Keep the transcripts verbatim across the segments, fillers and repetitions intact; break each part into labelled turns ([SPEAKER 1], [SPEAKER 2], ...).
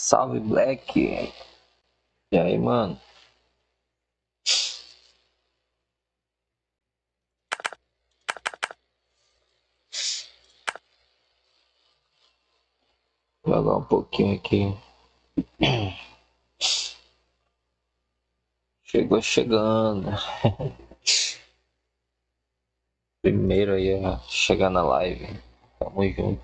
[SPEAKER 1] Salve, Black. E aí, mano? Vou jogar um pouquinho aqui. Chegou chegando. Primeiro aí a chegar na live. Tamo junto.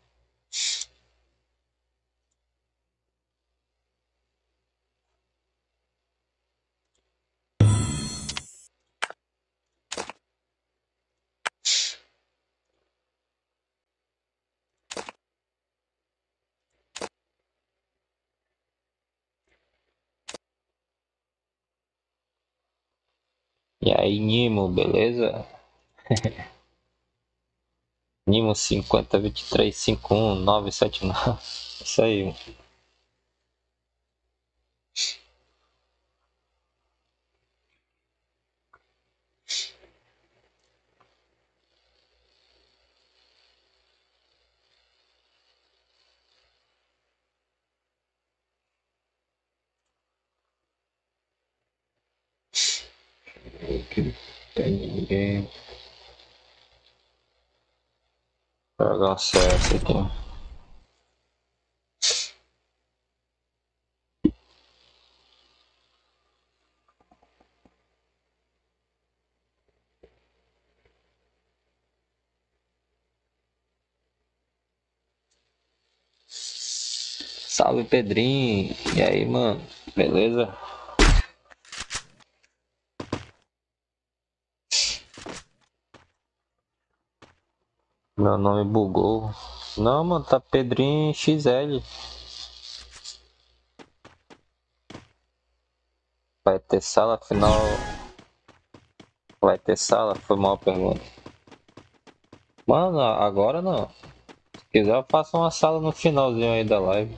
[SPEAKER 1] E aí, Nimo, beleza? Nimo cinquenta vinte e três cinquenta e um nove sete nove. Isso aí, mano. Aqui não tem ninguém. Vou jogar um C S aqui. Salve, Pedrinho. E aí, mano? Beleza? Meu nome bugou. Não, mano, tá Pedrinho X L. Vai ter sala final. Vai ter sala? Foi mal pergunta. Mano, agora não. Se quiser, eu faço uma sala no finalzinho aí da live.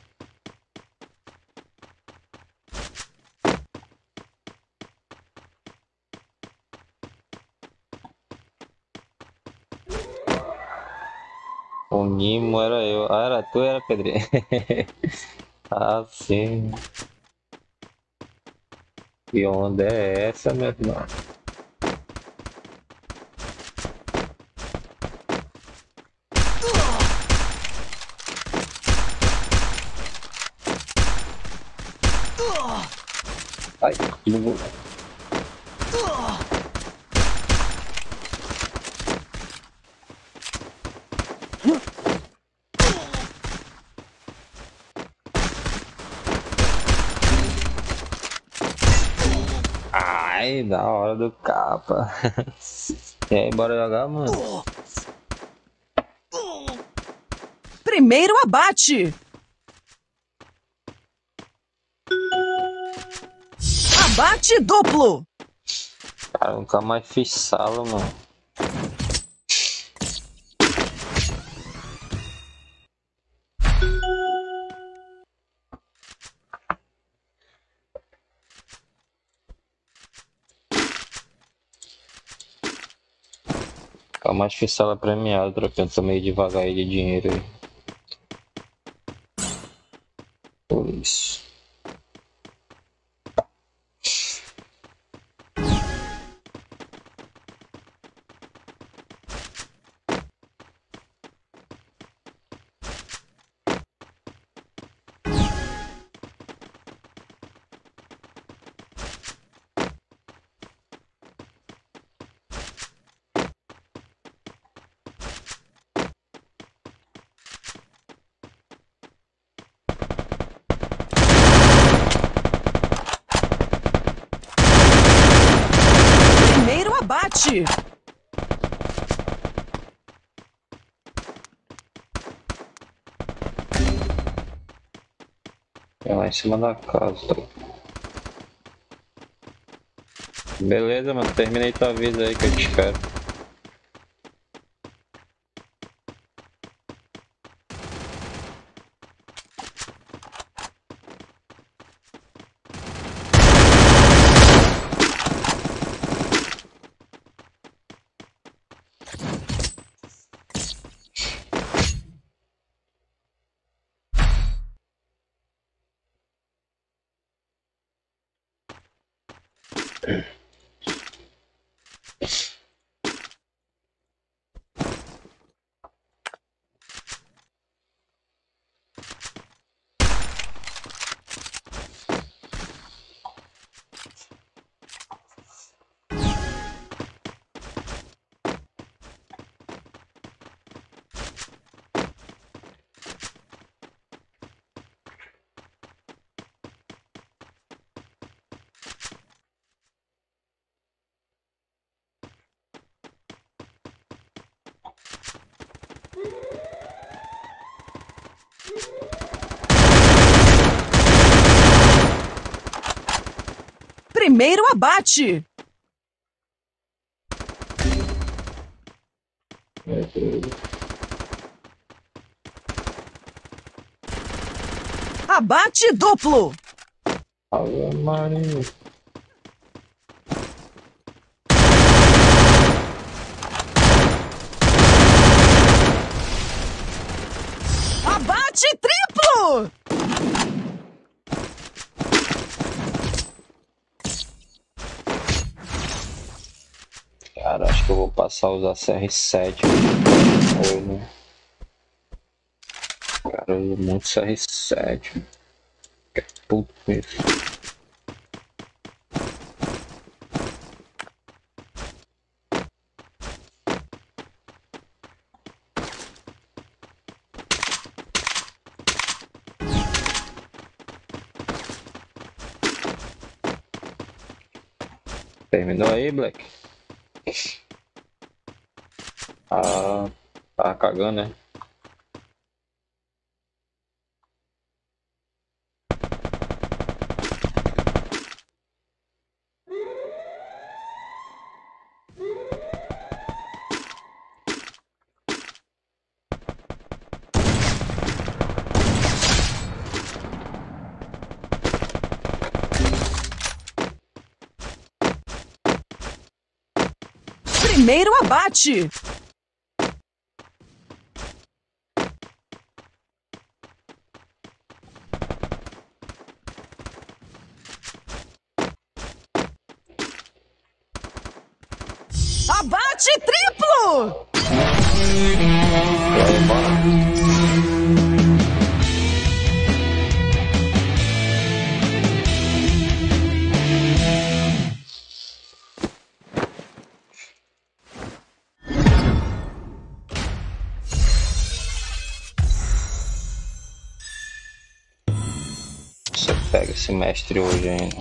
[SPEAKER 1] O Nimo era eu. Ah, era tu, era Pedrinho. Ah, sim. Que onda é essa, meu irmão? Ai, bugou. Ai, da hora do capa. E aí, bora jogar, mano?
[SPEAKER 2] Primeiro abate! Abate duplo!
[SPEAKER 1] Cara, nunca mais fiz sala, mano. Nunca mais fiz sala premiada, trocando. Tô meio devagar aí de dinheiro aí. Por isso.
[SPEAKER 2] Primeiro abate!
[SPEAKER 1] É lá em cima da casa. Tá? Beleza, mano. Terminei tua vida aí que eu te espero.
[SPEAKER 2] Primeiro abate. Abate duplo.
[SPEAKER 1] Ave Maria.
[SPEAKER 2] Abate triplo.
[SPEAKER 1] Cara, acho que eu vou passar a usar C R sete. Ou não. Cara, eu uso muito C R sete. Que puto isso. Terminou aí, Black? Ah, tá cagando, né?
[SPEAKER 2] Primeiro abate. Abate triplo.
[SPEAKER 1] E aí, bora. Você pega esse mestre hoje ainda.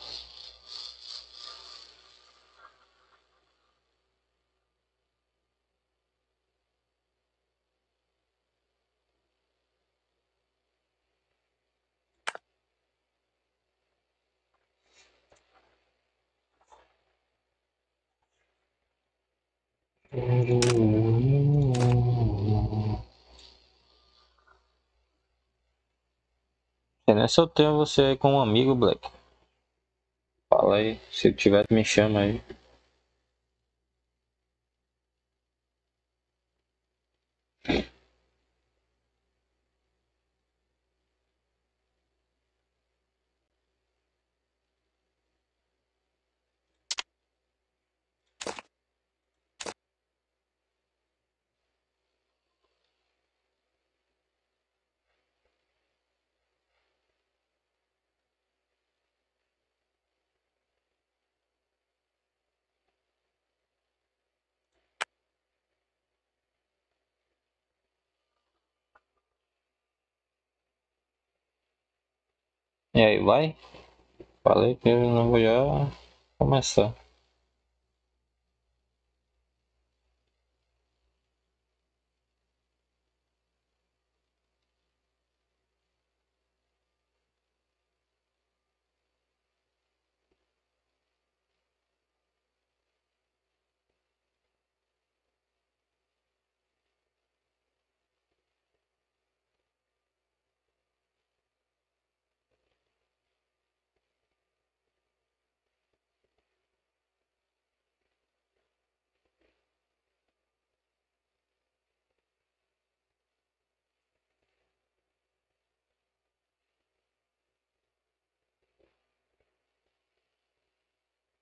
[SPEAKER 1] Sei nem se eu tenho você aí como amigo, Black. Fala aí, se tiver me chama aí. E aí, vai? Falei que eu não vou já começar.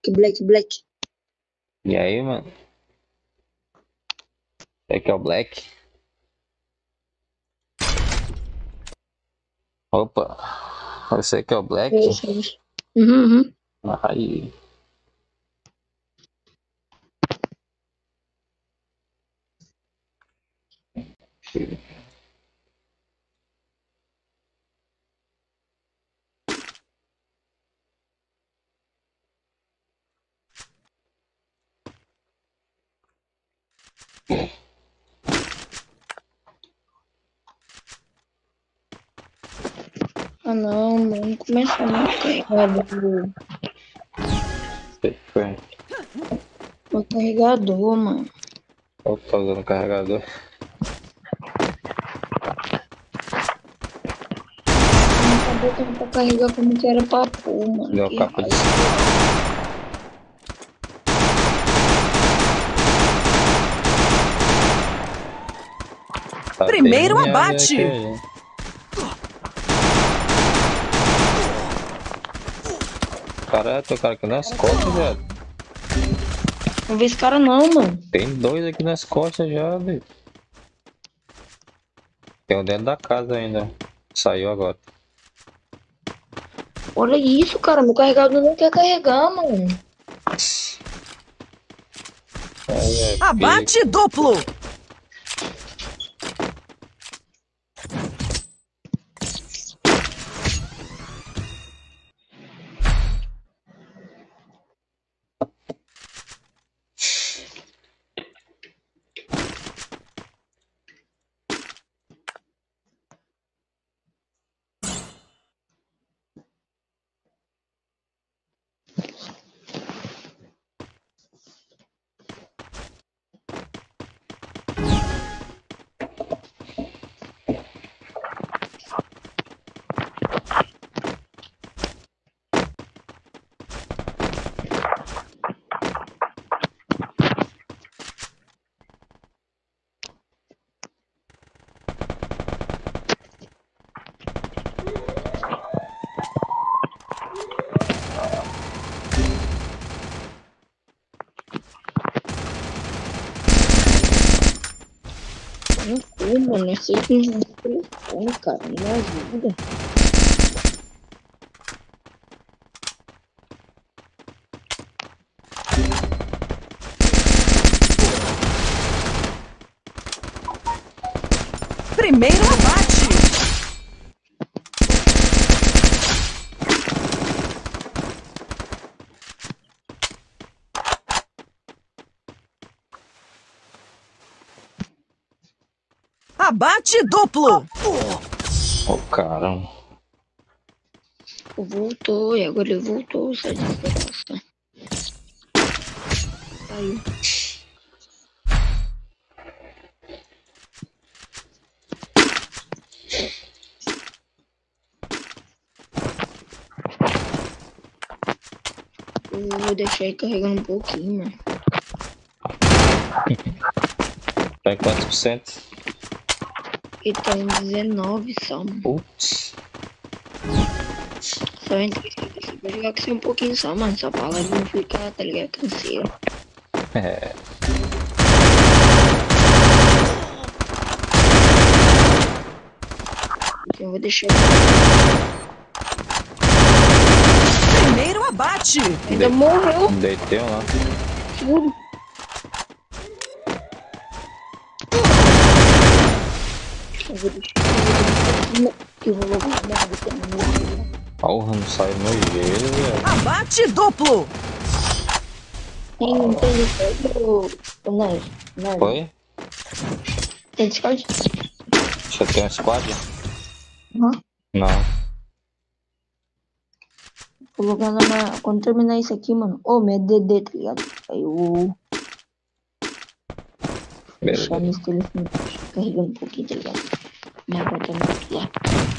[SPEAKER 3] Black, Black.
[SPEAKER 1] E aí, mano? Esse aqui é o Black. Opa. Você que é o Black?
[SPEAKER 3] Isso, isso. Uhum, uhum.
[SPEAKER 1] Aí.
[SPEAKER 3] Ah não, mano. Começa a não carregador.
[SPEAKER 1] Sei que foi.
[SPEAKER 3] O carregador, mano.
[SPEAKER 1] Eu tô usando o carregador.
[SPEAKER 3] Não tá botando pra carregar como que era pra pôr, mano.
[SPEAKER 1] Deu
[SPEAKER 3] Que
[SPEAKER 1] capa de.
[SPEAKER 3] raiva.
[SPEAKER 1] Tá
[SPEAKER 2] Primeiro
[SPEAKER 1] bem miado
[SPEAKER 2] abate.
[SPEAKER 1] aqui. Cara, tô cara aqui nas costas, velho.
[SPEAKER 3] Não vi esse cara não, mano.
[SPEAKER 1] Tem dois aqui nas costas já, velho. Tem um dentro da casa ainda. Saiu agora.
[SPEAKER 3] Olha isso, cara. Meu carregador não quer carregar, mano.
[SPEAKER 1] Aí é pica.
[SPEAKER 2] Abate duplo.
[SPEAKER 3] Não sei, mano. Eu sei que não tem telefone, cara. Me ajuda.
[SPEAKER 2] Primeiro abate. Abate duplo.
[SPEAKER 1] Ô, caramba.
[SPEAKER 3] Voltou, e agora ele voltou, essa desgraça. Saiu. Eu vou deixar ele carregando um pouquinho, mano.
[SPEAKER 1] Tá em quantos por cento?
[SPEAKER 3] Ele tá em dezenove só, mano.
[SPEAKER 1] Putz.
[SPEAKER 3] Só entre você vai jogar com você um pouquinho só, mano. Só pra live não ficar, tá ligado? Canseira.
[SPEAKER 1] É.
[SPEAKER 3] Então eu vou deixar.
[SPEAKER 2] Primeiro abate.
[SPEAKER 3] Ainda morreu.
[SPEAKER 1] Deitei um lá.
[SPEAKER 3] Tudo. Eu vou deixar. Eu vou logo mandar você morrer.
[SPEAKER 1] Porra, não sai no gelo, velho.
[SPEAKER 2] Abate duplo.
[SPEAKER 3] Tem, tem Discord, ô, ô Nerd? Nerd?
[SPEAKER 1] Foi?
[SPEAKER 3] Tem Discord?
[SPEAKER 1] Você tem um squad?
[SPEAKER 3] Uhum.
[SPEAKER 1] Não.
[SPEAKER 3] Vou logar lá na. Quando terminar isso aqui, mano. Ô, minha D D, tá ligado? Aí eu vou
[SPEAKER 1] Beleza.
[SPEAKER 3] deixar meu telefone carregando um pouquinho, tá ligado? Minha bota no outro lá.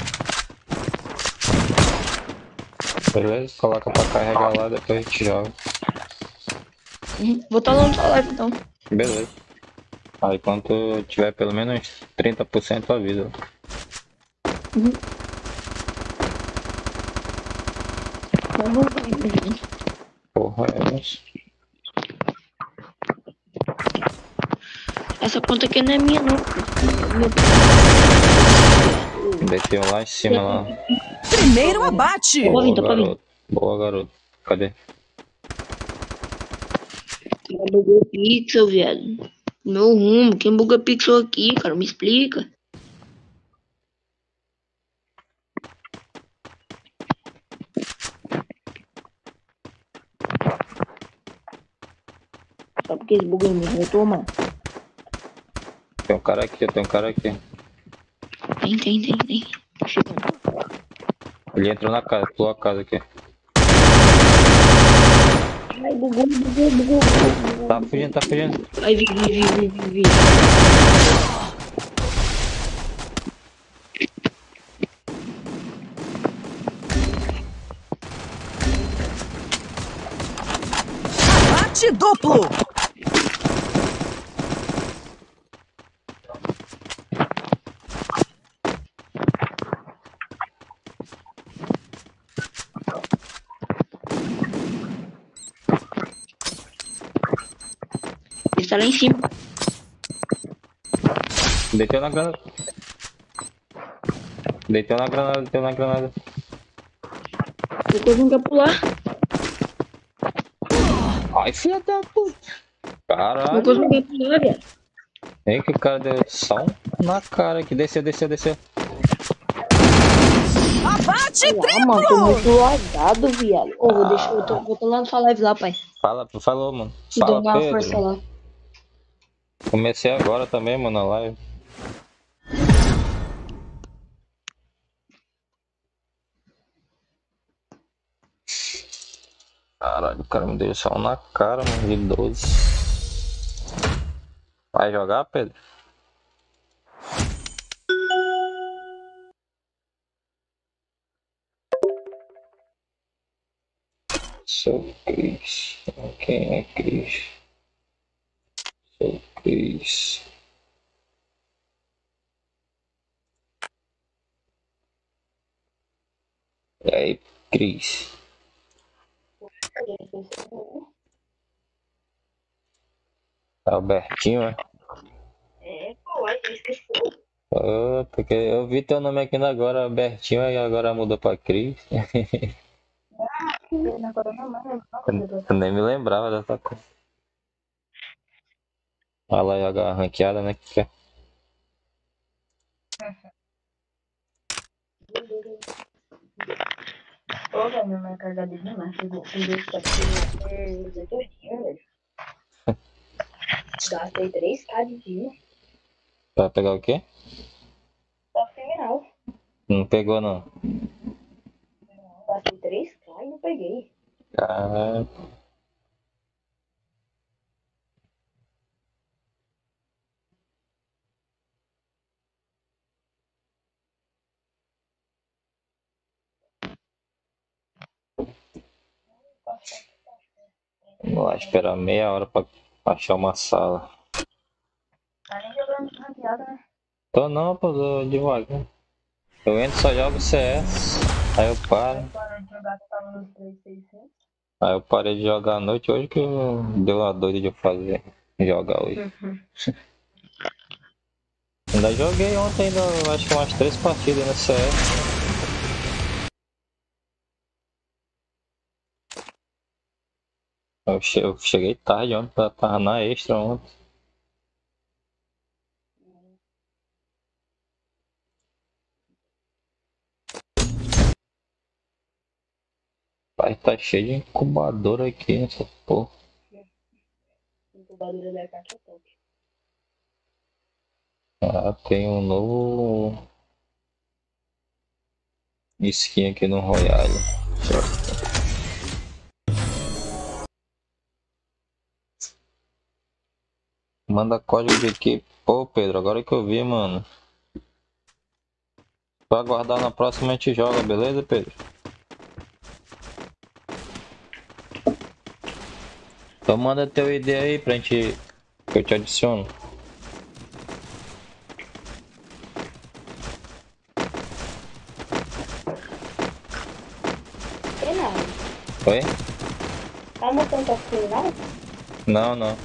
[SPEAKER 1] Beleza? Coloca pra carregar lá, depois a gente joga.
[SPEAKER 3] Uhum. Vou estar lá na sua live então.
[SPEAKER 1] Beleza. Aí quando tu tiver pelo menos trinta por cento avisa.
[SPEAKER 3] Uhum. Mas não vai, né?
[SPEAKER 1] Pô. Corremos.
[SPEAKER 3] Essa conta aqui não é minha, não.
[SPEAKER 1] Deixei um lá em cima lá.
[SPEAKER 2] Primeiro abate.
[SPEAKER 3] Boa,
[SPEAKER 1] Boa,
[SPEAKER 3] Vinta, pra mim.
[SPEAKER 1] garoto. Boa, garoto. Cadê?
[SPEAKER 3] Cara, bugou pixel, viado. Meu rumo. Quem buga pixel aqui, cara? Me explica. Só porque eles bugam em mim, eu tô, mano.
[SPEAKER 1] Tem um cara aqui, tem um cara aqui.
[SPEAKER 3] Tem, tem, tem, tem. Tô chegando.
[SPEAKER 1] Ele entrou na casa, pulou a casa aqui.
[SPEAKER 3] Ai, bugou, bugou, bugou, bugou.
[SPEAKER 1] Tá fugindo, tá fugindo.
[SPEAKER 3] Ai, vi, vi, vi, vi, vi.
[SPEAKER 2] Abate duplo.
[SPEAKER 3] Ele tá lá em cima.
[SPEAKER 1] Deitou na granada. Deitou na granada, deitou na granada.
[SPEAKER 3] Depois não quer pular.
[SPEAKER 1] Ai, filha da puta.
[SPEAKER 3] Depois não
[SPEAKER 1] Caralho.
[SPEAKER 3] quer pular, velho.
[SPEAKER 1] Ei, que o cara deu só um na cara aqui. Desceu, desceu, desceu.
[SPEAKER 2] Abate
[SPEAKER 3] Ah, mano, tô muito
[SPEAKER 2] triplo.
[SPEAKER 3] lagado, viado. Ô, vou deixar, eu tô, vou tô lá na sua live lá, pai.
[SPEAKER 1] Fala, falou, mano.
[SPEAKER 3] Te
[SPEAKER 1] Fala,
[SPEAKER 3] dando uma força
[SPEAKER 1] Pedro.
[SPEAKER 3] lá.
[SPEAKER 1] Comecei agora também, mano, na live. Caralho, o cara me deu só um na cara, mano, de doze. Vai jogar, Pedro? Sou Cris. Quem é Cris? Sou Cris. E aí, Cris? Albertinho, é?
[SPEAKER 3] É, pô, aí esqueci.
[SPEAKER 1] Oh, porque eu vi teu nome aqui agora, Albertinho, e agora mudou pra Cris. Eu nem me lembrava dessa coisa. Olha lá, jogar ranqueada, né? Que é.
[SPEAKER 3] Pô, velho, minha mãe carregada de demais. Chegou com dois quatro dois dias, velho. Gastei três k de dia.
[SPEAKER 1] Vai pegar o quê?
[SPEAKER 3] Só final.
[SPEAKER 1] Não pegou, não.
[SPEAKER 3] Gastei três k e não peguei.
[SPEAKER 1] Caralho. Vamos lá esperar meia hora pra achar uma sala.
[SPEAKER 3] Tá nem jogando ranqueada, né?
[SPEAKER 1] Tô não, pô, tô devagar. Eu entro, só jogo C S, aí eu paro.
[SPEAKER 3] Parou de jogar, que tava nos três mil e seiscentos.
[SPEAKER 1] Aí eu parei de jogar à noite hoje que eu deu a doida de fazer jogar hoje.
[SPEAKER 3] Uhum.
[SPEAKER 1] Ainda joguei ontem, ainda, acho que umas três partidas no C S. Eu, che eu cheguei tarde ontem, tava tava na extra ontem. Pai, tá cheio de incubador aqui nessa porra.
[SPEAKER 3] Incubadora da caixa top.
[SPEAKER 1] Ah, tem um novo skin aqui no Royale. Deixa eu- Manda código de equipe. Pô, Pedro, agora que eu vi, mano. Pra aguardar na próxima a gente joga, beleza, Pedro? Então manda teu I D aí pra gente. Que eu te adiciono.
[SPEAKER 3] Tem nada.
[SPEAKER 1] Oi?
[SPEAKER 3] Tá mostrando pra final?
[SPEAKER 1] Não, não.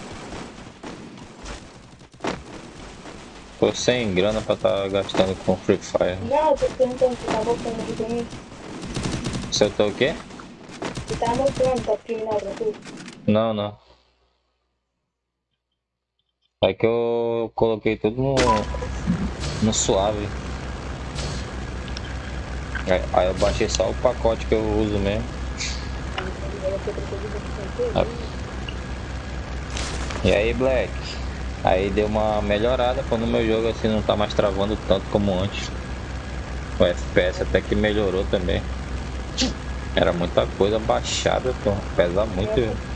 [SPEAKER 1] Tô sem grana pra tá gastando com Free Fire.
[SPEAKER 3] Não, eu tô perguntando se tá mostrando aqui pra mim.
[SPEAKER 1] Se eu tô o quê?
[SPEAKER 3] Se tá mostrando pra final pra tu.
[SPEAKER 1] Não, não. É que eu coloquei tudo no, no suave. Aí, aí eu baixei só o pacote que eu uso mesmo. E aí, Black? Aí deu uma melhorada pô, no meu jogo, assim, não tá mais travando tanto como antes. O F P S até que melhorou também. Era muita coisa baixada, pô. Pesa muito.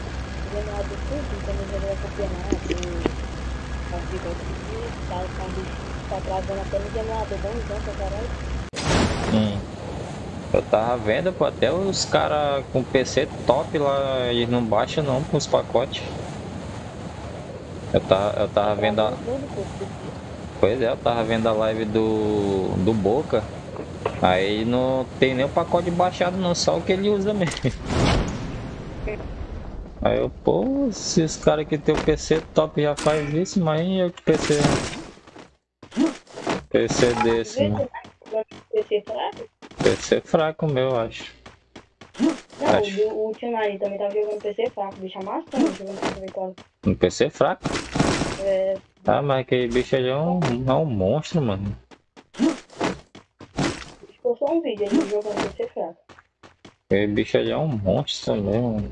[SPEAKER 1] Hum. Eu tava vendo, pô, até os caras com P C top lá, eles não baixam não com os pacotes. Eu tava, eu tava vendo a... Pois é, eu tava vendo a live do, do Boca. Aí não tem nem o pacote baixado não, só o que ele usa mesmo. Aí eu, pô, se os caras que tem o P C top já faz isso, mas eu que P C. P C desse, né?
[SPEAKER 3] P C fraco?
[SPEAKER 1] P C fraco meu, acho.
[SPEAKER 3] Não,
[SPEAKER 1] Acho.
[SPEAKER 3] o, o Tionari também tava jogando P C fraco, bicho amassando, jogando P C quatro.
[SPEAKER 1] Um P C fraco?
[SPEAKER 3] É,
[SPEAKER 1] Ah, mas aquele bicho ali é um, é um monstro, mano.
[SPEAKER 3] postou um vídeo ele jogando P C fraco.
[SPEAKER 1] Aquele bicho ali é um monstro também, mano.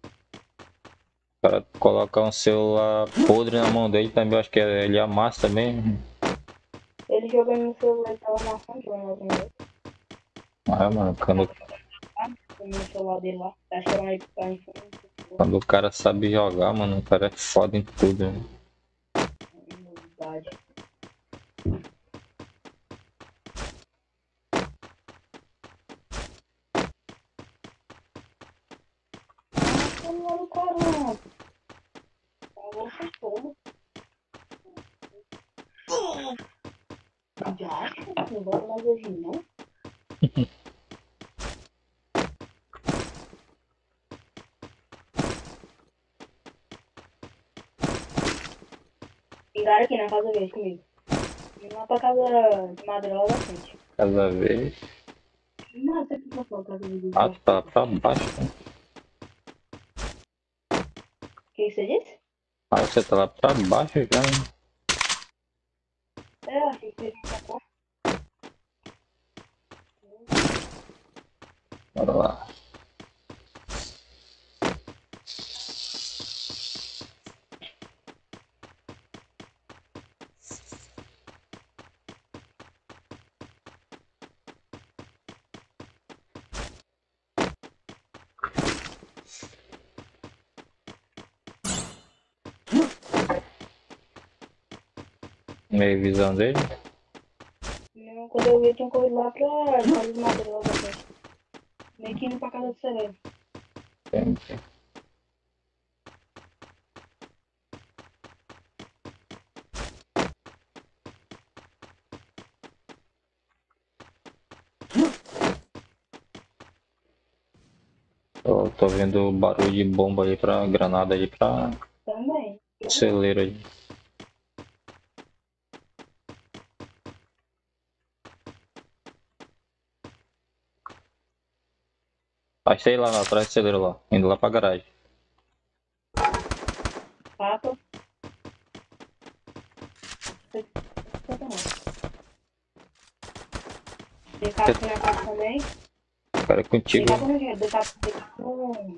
[SPEAKER 1] O cara colocar um celular podre na mão dele também, eu acho que ele amassa também.
[SPEAKER 3] Ele jogando no celular, ele tava amassando, jogando no meu.
[SPEAKER 1] Ah, mano, quando,
[SPEAKER 3] No celular dele lá, tá chorando aí pra infância.
[SPEAKER 1] quando o cara sabe jogar, mano, o cara é foda em tudo, né?
[SPEAKER 3] Novidade. Celular do caramba. Agora foi todo. Já acho que não vai mais hoje não. Ligaram aqui na casa deles comigo. E lá pra casa de Madeira lá da frente.
[SPEAKER 1] Cada vez.
[SPEAKER 3] Não, você que passou a casa deles
[SPEAKER 1] Ah,
[SPEAKER 3] lá.
[SPEAKER 1] tu tá pra baixo, né?
[SPEAKER 3] O que você disse?
[SPEAKER 1] Ah, você tá lá pra baixo já, né?
[SPEAKER 3] É, eu achei que você ia pra cá.
[SPEAKER 1] Bora lá. Meio visão dele.
[SPEAKER 3] Não, quando eu vi, eu tinha corrido lá pra casa de Madeira lá da frente. Meio que indo pra casa do Celero.
[SPEAKER 1] Tem- Tô, tô vendo barulho de bomba ali pra granada ali pra
[SPEAKER 3] Também.
[SPEAKER 1] celeiro ali. Achei lá na- atrás do celeiro lá, indo lá pra garagem.
[SPEAKER 3] Papa. Tem capa na casa também.
[SPEAKER 1] O cara é
[SPEAKER 3] Tem
[SPEAKER 1] contigo.
[SPEAKER 3] capa no jeito. Tem capa tem capa no...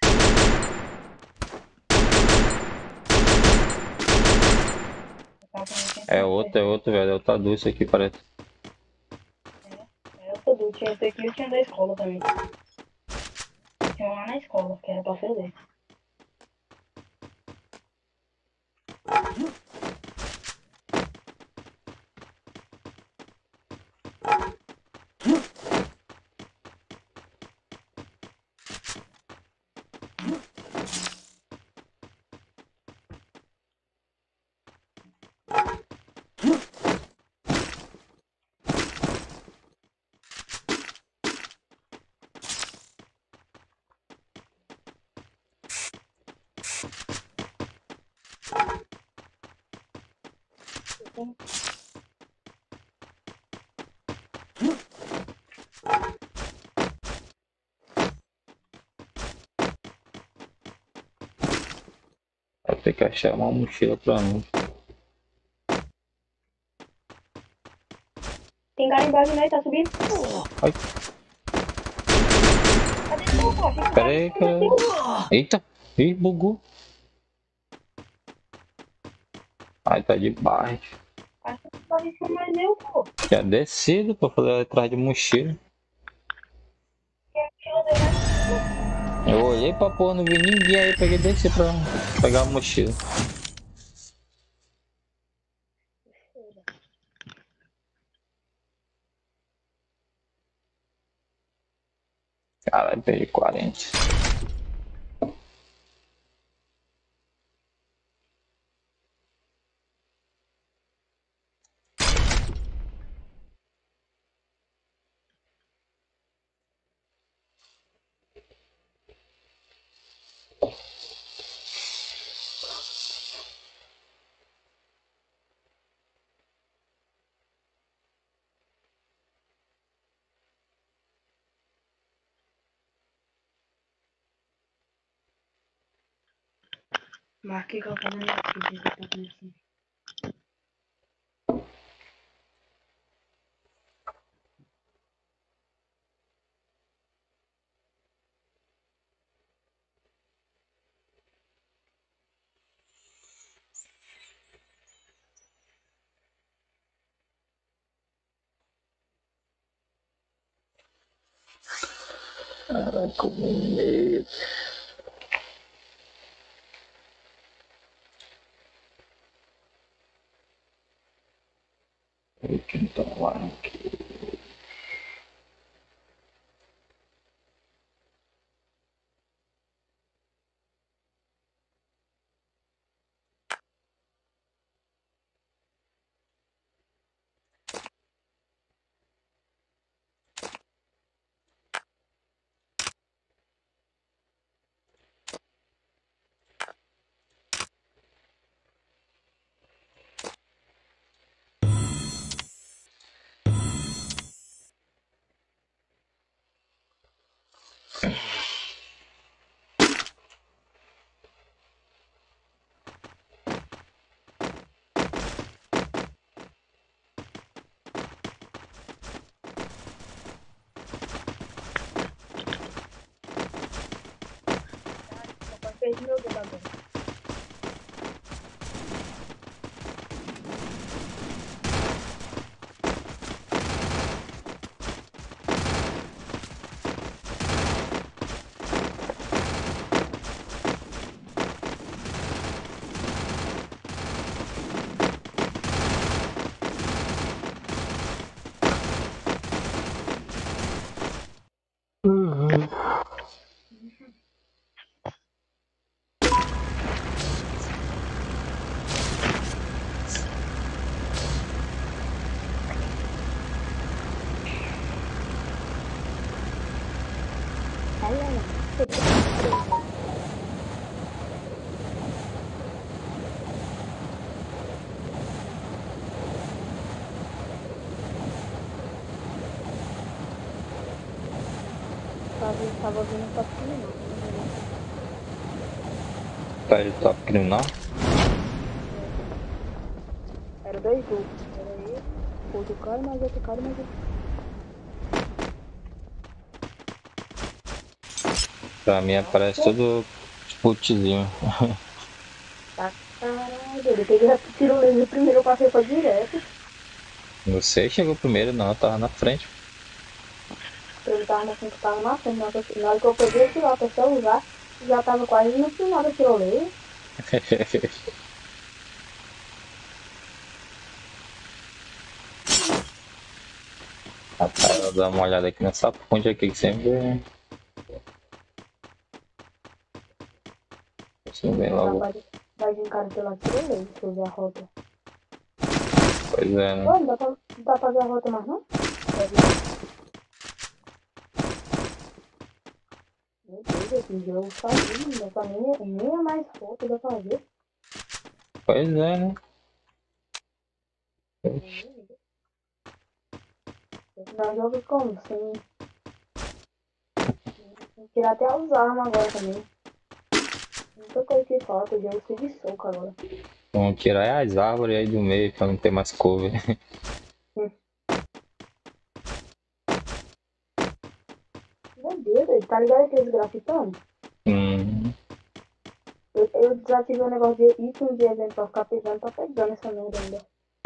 [SPEAKER 3] Tem capa no
[SPEAKER 1] É outro, é outro, velho. É outra dulce aqui, parece.
[SPEAKER 3] É, eu tô do. Tinha esse aqui e tinha da escola também. Tinha lá na escola, que era pra fazer.
[SPEAKER 1] Vai ter que achar uma mochila pra mim.
[SPEAKER 3] Tem cara embaixo, né? Tá subindo.
[SPEAKER 1] Ai.
[SPEAKER 3] Cadê tu, pô? Achei que o
[SPEAKER 1] Pera
[SPEAKER 3] cara
[SPEAKER 1] aí,
[SPEAKER 3] tinha
[SPEAKER 1] cara.
[SPEAKER 3] descido.
[SPEAKER 1] Eita! Ih, bugou. Ai, tá de baixo.
[SPEAKER 3] Acho que parecia mais eu, pô.
[SPEAKER 1] Tinha descido pra fazer atrás de mochila.
[SPEAKER 3] Que mochila deu, né?
[SPEAKER 1] Eu olhei pra porra, não vi ninguém aí, peguei e desci pra pegar a mochila. Caralho, peguei quarenta.
[SPEAKER 3] Mas o que que eu tô fazendo aqui? O que que eu tô fazendo assim?
[SPEAKER 1] Caralho, com medo. Eu que não tô lá aqui.
[SPEAKER 3] Eu perdi meu dedo agora. Tava, tava vindo pra cima.
[SPEAKER 1] Tá de top criminal?
[SPEAKER 3] Era dois grupos. Era ele, outro cara, mais outro cara, mais outro
[SPEAKER 1] Pra mim aparece tudo putzinho.
[SPEAKER 3] cara. Caralho, ele peguei a tirolesa primeiro, eu passei pra direto.
[SPEAKER 1] Você chegou primeiro, não, eu tava na frente.
[SPEAKER 3] Ele tava na frente, tava na frente. Na hora que na hora que eu peguei esse lá pra usar, já tava quase no final da tirolesa.
[SPEAKER 1] Rapaz, eu vou dar uma olhada aqui nessa ponte aqui que sempre. Sempre vem logo.
[SPEAKER 3] Rapaz, vai vir cara pela tirolesa, deixa eu ver a rota.
[SPEAKER 1] Pois é, né?
[SPEAKER 3] Pô, não dá pra, não dá pra ver a rota mais não? Quer ver? Meu Deus, esse jogo fazia, não dá pra nem, nem a mais rota dá pra ver.
[SPEAKER 1] Pois é, né?
[SPEAKER 3] Nós joga como? Sem. Vou tirar até os armas agora também. Muita coisa que falta, o jogo se de soco agora.
[SPEAKER 1] Vamos tirar as árvores aí do meio pra não ter mais cover.
[SPEAKER 3] Meu Deus, ele tá ligado aqueles grafitando?
[SPEAKER 1] Hum,
[SPEAKER 3] Eu, eu desativei o negócio de item de evento pra ficar pegando, tá pegando essa merda ainda.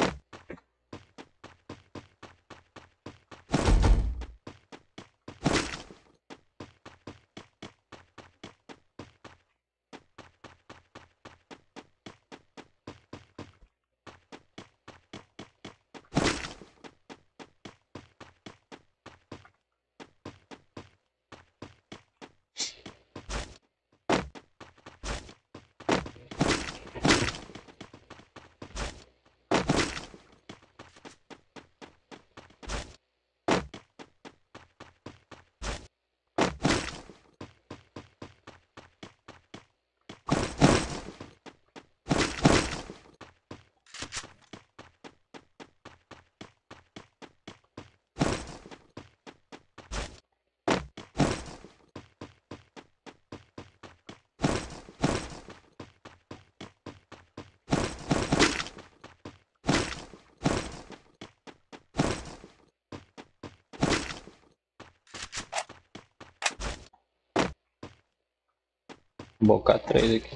[SPEAKER 1] boca três aqui.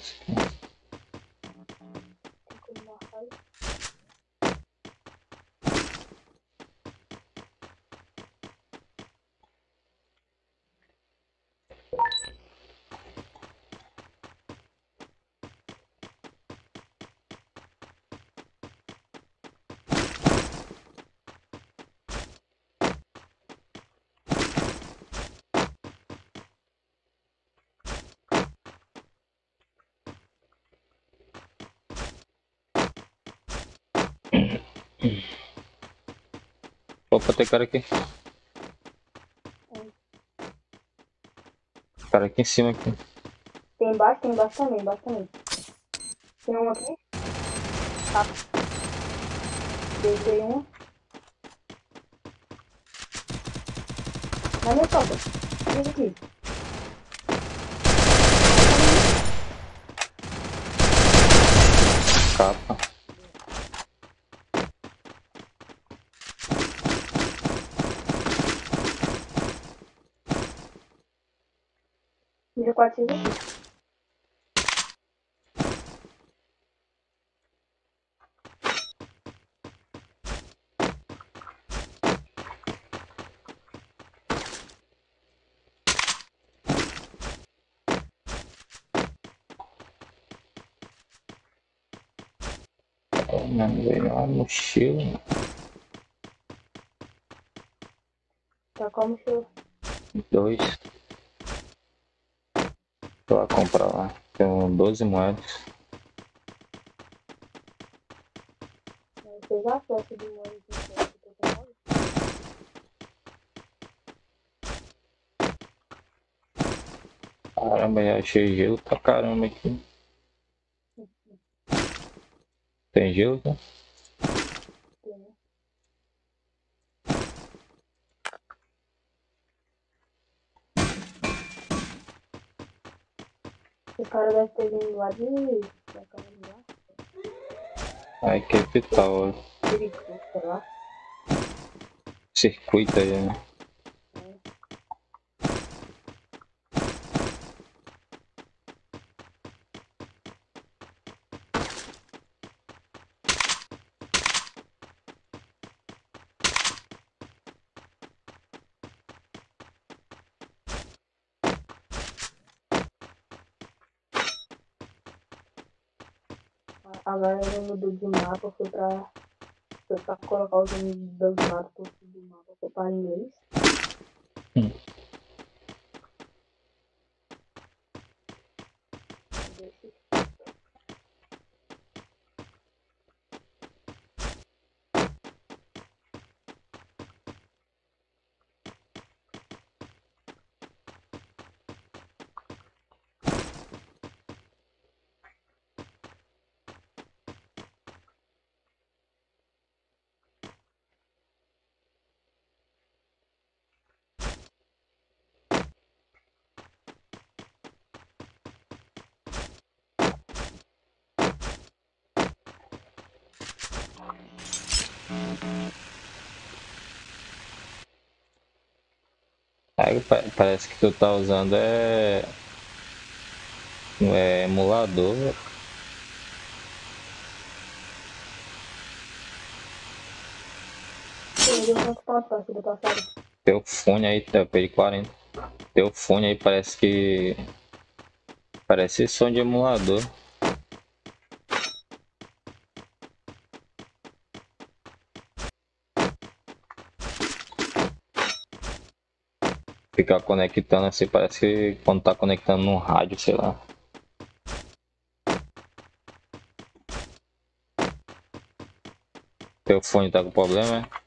[SPEAKER 3] Tem como marcar isso?
[SPEAKER 1] Opa, tem cara aqui.
[SPEAKER 3] Onde?
[SPEAKER 1] Cara aqui em cima aqui.
[SPEAKER 3] Tem embaixo, tem embaixo também, embaixo também. Tem um aqui. Tá. Deitei um. Na minha sombra. Vem aqui.
[SPEAKER 1] Capa.
[SPEAKER 3] Tira quatro tiros aqui.
[SPEAKER 1] Não veio uma mochila.
[SPEAKER 3] Tá como se eu...
[SPEAKER 1] Dois. Vou lá comprar lá. Tenho doze moedas.
[SPEAKER 3] Você já acesso de moeda de imposto que eu tô com nove?
[SPEAKER 1] Caramba, já achei gelo pra caramba aqui. Tem gelo, né?
[SPEAKER 3] Tem, né? Esse cara deve ter vindo lá de... Da casa de lá.
[SPEAKER 1] Aí capital,
[SPEAKER 3] Perigoso, sei lá.
[SPEAKER 1] circuito aí, né?
[SPEAKER 3] É. A a galera mudou de mapa, foi pra... Foi pra colocar os nomes dos mapas do mapa foi para inglês.
[SPEAKER 1] Hum.
[SPEAKER 3] Desse.
[SPEAKER 1] Aí pa- parece que tu tá usando é, é emulador, velho.
[SPEAKER 3] Sim, eu vou contar a partida passada.
[SPEAKER 1] Teu fone aí, tá P quarenta. Teu fone aí parece que. Parece som de emulador. Ficar conectando assim, parece que quando tá conectando no rádio, sei lá. Teu fone tá com problema, é?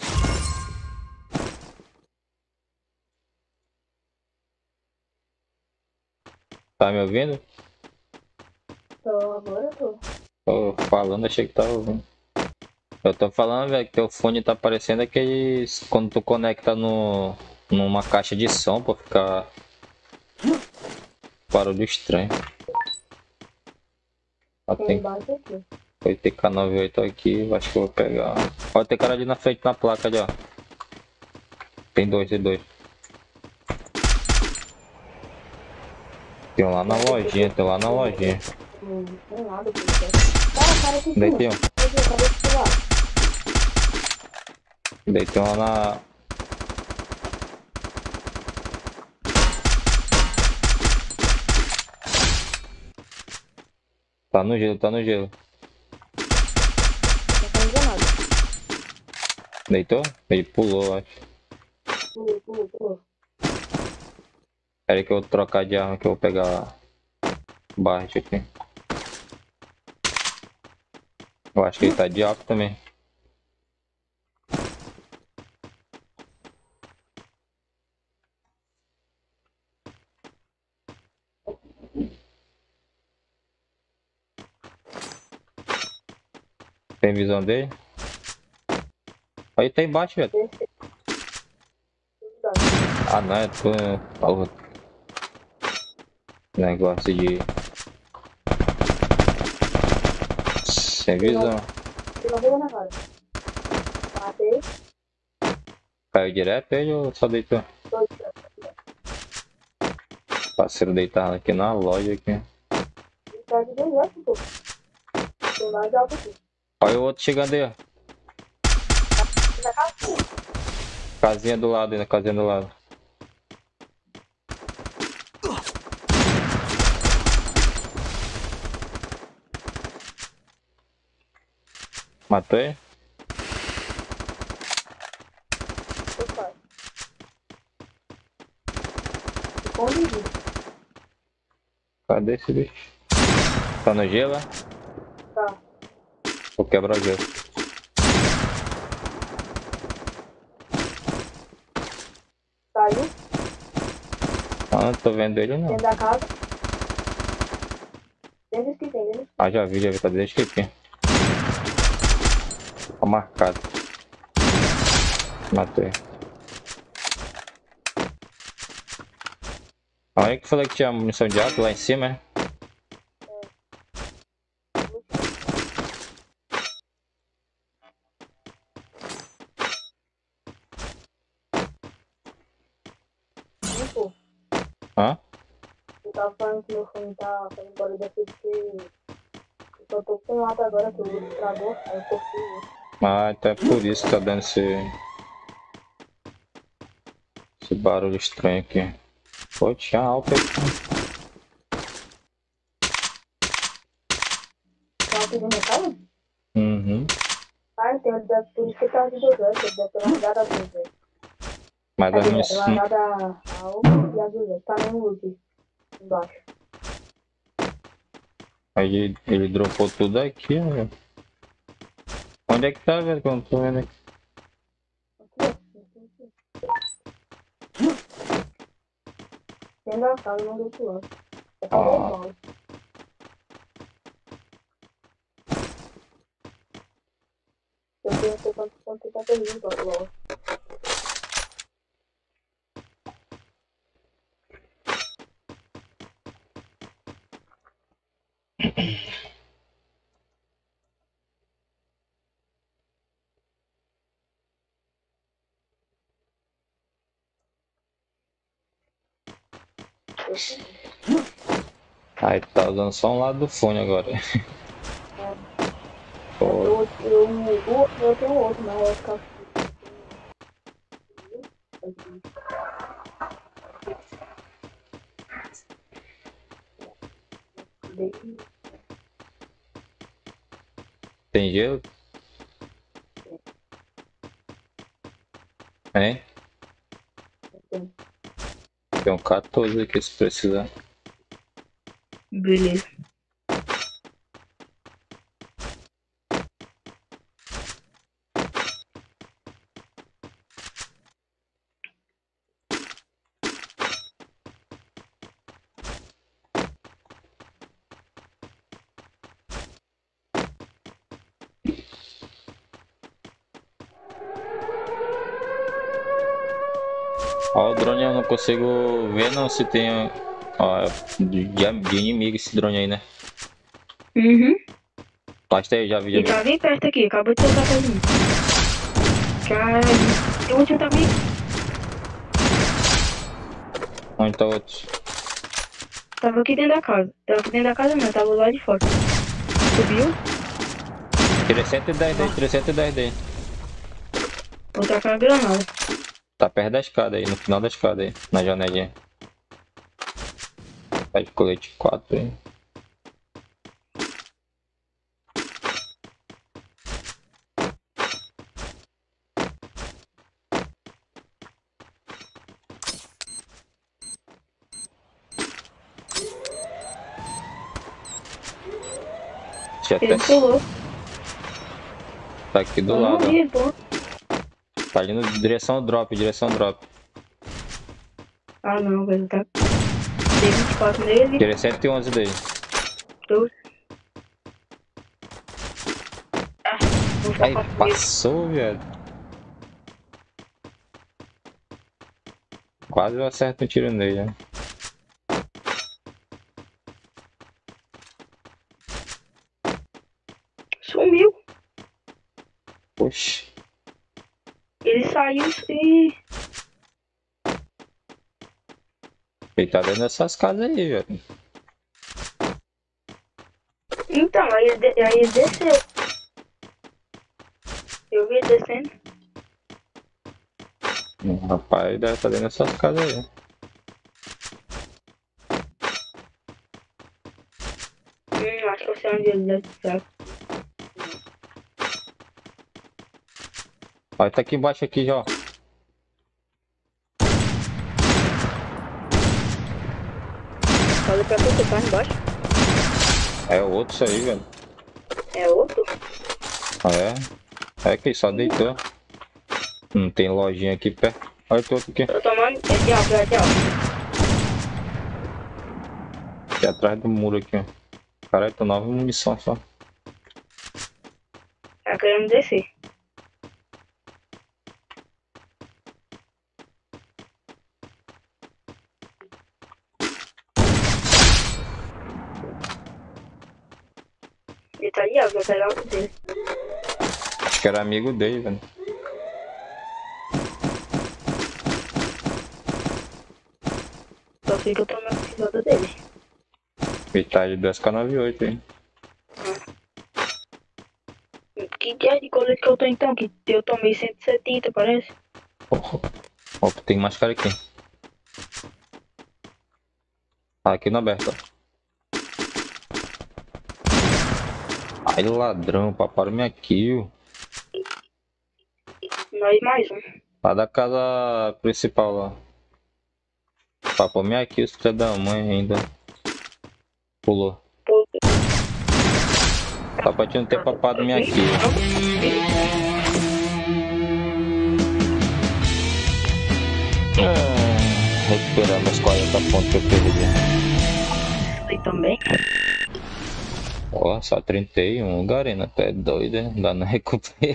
[SPEAKER 1] Tá me ouvindo?
[SPEAKER 3] Então agora eu tô.
[SPEAKER 1] Tô falando, achei que tava ouvindo. Eu tô falando, velho, que teu fone tá parecendo aqueles. Quando tu conecta no. Numa caixa de som pra ficar barulho estranho. Ó,
[SPEAKER 3] Tem
[SPEAKER 1] tem
[SPEAKER 3] embaixo aqui.
[SPEAKER 1] oito K noventa e oito aqui, acho que eu vou pegar. Ó, tem cara ali na frente na placa ali, ó. Tem dois, tem dois. Tem um lá na lojinha, tem um lá na lojinha.
[SPEAKER 3] Não tem nada por isso. Cara, cara, que
[SPEAKER 1] Daí
[SPEAKER 3] tu.
[SPEAKER 1] tem um.
[SPEAKER 3] Aqui, acabei de pular.
[SPEAKER 1] Daí tem um lá na. Tá no gelo, tá no gelo.
[SPEAKER 3] Não tá enganado.
[SPEAKER 1] Deitou? Ele pulou, acho.
[SPEAKER 3] Pulou, pulou, pulou.
[SPEAKER 1] Pera aí que eu vou trocar de arma que eu vou pegar a Bart aqui. Eu acho que ele tá de alto também. Tem visão dele? Aí tá embaixo, velho.
[SPEAKER 3] Perfeito.
[SPEAKER 1] Ah não, é tu. Porra. Negócio de. Sem visão.
[SPEAKER 3] Tem uma bola na cara. Matei.
[SPEAKER 1] Caiu direto ele ou só deitou?
[SPEAKER 3] Dois.
[SPEAKER 1] Parceiro deitado aqui na loja aqui.
[SPEAKER 3] Tá de direto, pô. Tem mais alto aqui.
[SPEAKER 1] Olha o outro chegando aí, ó.
[SPEAKER 3] Na casa.
[SPEAKER 1] Casinha do lado aí, na casinha do lado. Matou ele?
[SPEAKER 3] Tô fora. Escondido.
[SPEAKER 1] Cadê esse bicho? Tá no gelo, é?
[SPEAKER 3] Tá.
[SPEAKER 1] Vou quebrar o gelo.
[SPEAKER 3] Saiu.
[SPEAKER 1] Ah, não tô vendo ele não.
[SPEAKER 3] Dentro da casa. Dentro que tem, dentro.
[SPEAKER 1] Ah, já vi, já vi, tá desde aqui. Tá marcado. Matei. Olha que falei que tinha munição de alto lá em cima, é?
[SPEAKER 3] Não, pô.
[SPEAKER 1] Hã?
[SPEAKER 3] Eu tava falando que meu fone tá fazendo barulho daqui porque eu só tô com um lado agora que o outro estragou. Aí eu cortei o outro.
[SPEAKER 1] Ah, então é por isso que tá dando esse, esse barulho estranho aqui. Pô, tinha alto aqui.
[SPEAKER 3] Tá aqui no mercado?
[SPEAKER 1] Uhum.
[SPEAKER 3] Ah, tem deve, por isso que tá de dois anos. Ele deve ter largado a luz, velho.
[SPEAKER 1] Mas
[SPEAKER 3] Quer
[SPEAKER 1] a
[SPEAKER 3] dizer, é
[SPEAKER 1] munição.
[SPEAKER 3] largado a a ouro e a azul. Tá mesmo luz embaixo.
[SPEAKER 1] Aí ele dropou tudo aqui, velho. Onde é que tá, velho? Que eu não tô vendo aqui.
[SPEAKER 3] Aqui, ó. Dentro da casa, não do outro lado. É só dois
[SPEAKER 1] Ah,
[SPEAKER 3] balas. Eu tenho não sei quanto quanto você tá perdendo pra pular.
[SPEAKER 1] Aí tá usando só um lado do fone agora. Pô,
[SPEAKER 3] Eu, eu, eu, eu tenho outro, mas vai ficar.
[SPEAKER 1] tem gelo? Hein? Tem um quatorze aqui se precisar.
[SPEAKER 3] Beleza.
[SPEAKER 1] Ó, o drone eu não consigo ver não se tem ó, de, de inimigo esse drone aí, né?
[SPEAKER 3] Uhum.
[SPEAKER 1] Basta aí, já vi, já
[SPEAKER 3] E
[SPEAKER 1] vi.
[SPEAKER 3] tá bem perto aqui, acabou de soltar pra mim. Caralho. Tem um outro também.
[SPEAKER 1] Onde tá outro?
[SPEAKER 3] Tava aqui dentro da casa. Tava aqui dentro da casa não, tava lá de fora. Subiu.
[SPEAKER 1] Tirei cento e dez dele, tirei cento e dez dele.
[SPEAKER 3] Vou tacar a granada.
[SPEAKER 1] Tá perto da escada aí, no final da escada aí, na janelinha. Tá de colete quatro aí. Já
[SPEAKER 3] Ele
[SPEAKER 1] tá,
[SPEAKER 3] pulou.
[SPEAKER 1] tá aqui do
[SPEAKER 3] Eu não
[SPEAKER 1] lado,
[SPEAKER 3] vi ele, pô.
[SPEAKER 1] ó. Tá indo em direção ao drop, direção ao drop.
[SPEAKER 3] Ah não, velho. Tá. Tem vinte e quatro nele.
[SPEAKER 1] Tirei cento e onze dele.
[SPEAKER 3] Dois. Ah, vou
[SPEAKER 1] Aí,
[SPEAKER 3] focar nele.
[SPEAKER 1] passou, viado. Quase eu acerto um tiro nele, né?
[SPEAKER 3] Sumiu.
[SPEAKER 1] Oxi.
[SPEAKER 3] Ele saiu e.
[SPEAKER 1] Ele tá dentro dessas casas aí, velho.
[SPEAKER 3] Então, aí ele, de... aí ele desceu. Eu vi ele descendo.
[SPEAKER 1] Hum, Rapaz, deve estar dentro dessas casas aí.
[SPEAKER 3] Hum, acho que eu sei onde ele deve estar.
[SPEAKER 1] Olha, tá aqui embaixo aqui já, ó.
[SPEAKER 3] Falei pra você, tá embaixo.
[SPEAKER 1] É o outro isso aí, velho.
[SPEAKER 3] É outro?
[SPEAKER 1] É. É que só deitou. Não tem lojinha aqui perto. Olha o outro aqui.
[SPEAKER 3] Tô tomando. É de alto, é de alto.
[SPEAKER 1] Aqui atrás do muro aqui, ó. Caralho, tô nova munição só.
[SPEAKER 3] Tá querendo descer. Ele tá de alto, vai pegar o dele.
[SPEAKER 1] Acho que era amigo dele, velho.
[SPEAKER 3] Só sei que eu tô na pisada dele.
[SPEAKER 1] Metade do S K noventa e oito aí.
[SPEAKER 3] Que dia de colete que eu tô então? Que eu tomei cento e setenta, parece.
[SPEAKER 1] Ó, tem mais cara aqui. Tá aqui no aberto, ó. Ai, ladrão, paparam minha kill.
[SPEAKER 3] Nós mais um.
[SPEAKER 1] Lá da casa principal lá. Papou minha kill, filha da mãe ainda. Pulou.
[SPEAKER 3] Pô,
[SPEAKER 1] Só pra te não ter papado minha kill. Ah, recuperar meus quarenta pontos que eu perdi.
[SPEAKER 3] Foi também.
[SPEAKER 1] Ó, só trinta e um, Garena, tu é doido, hein? Ainda não recuperei.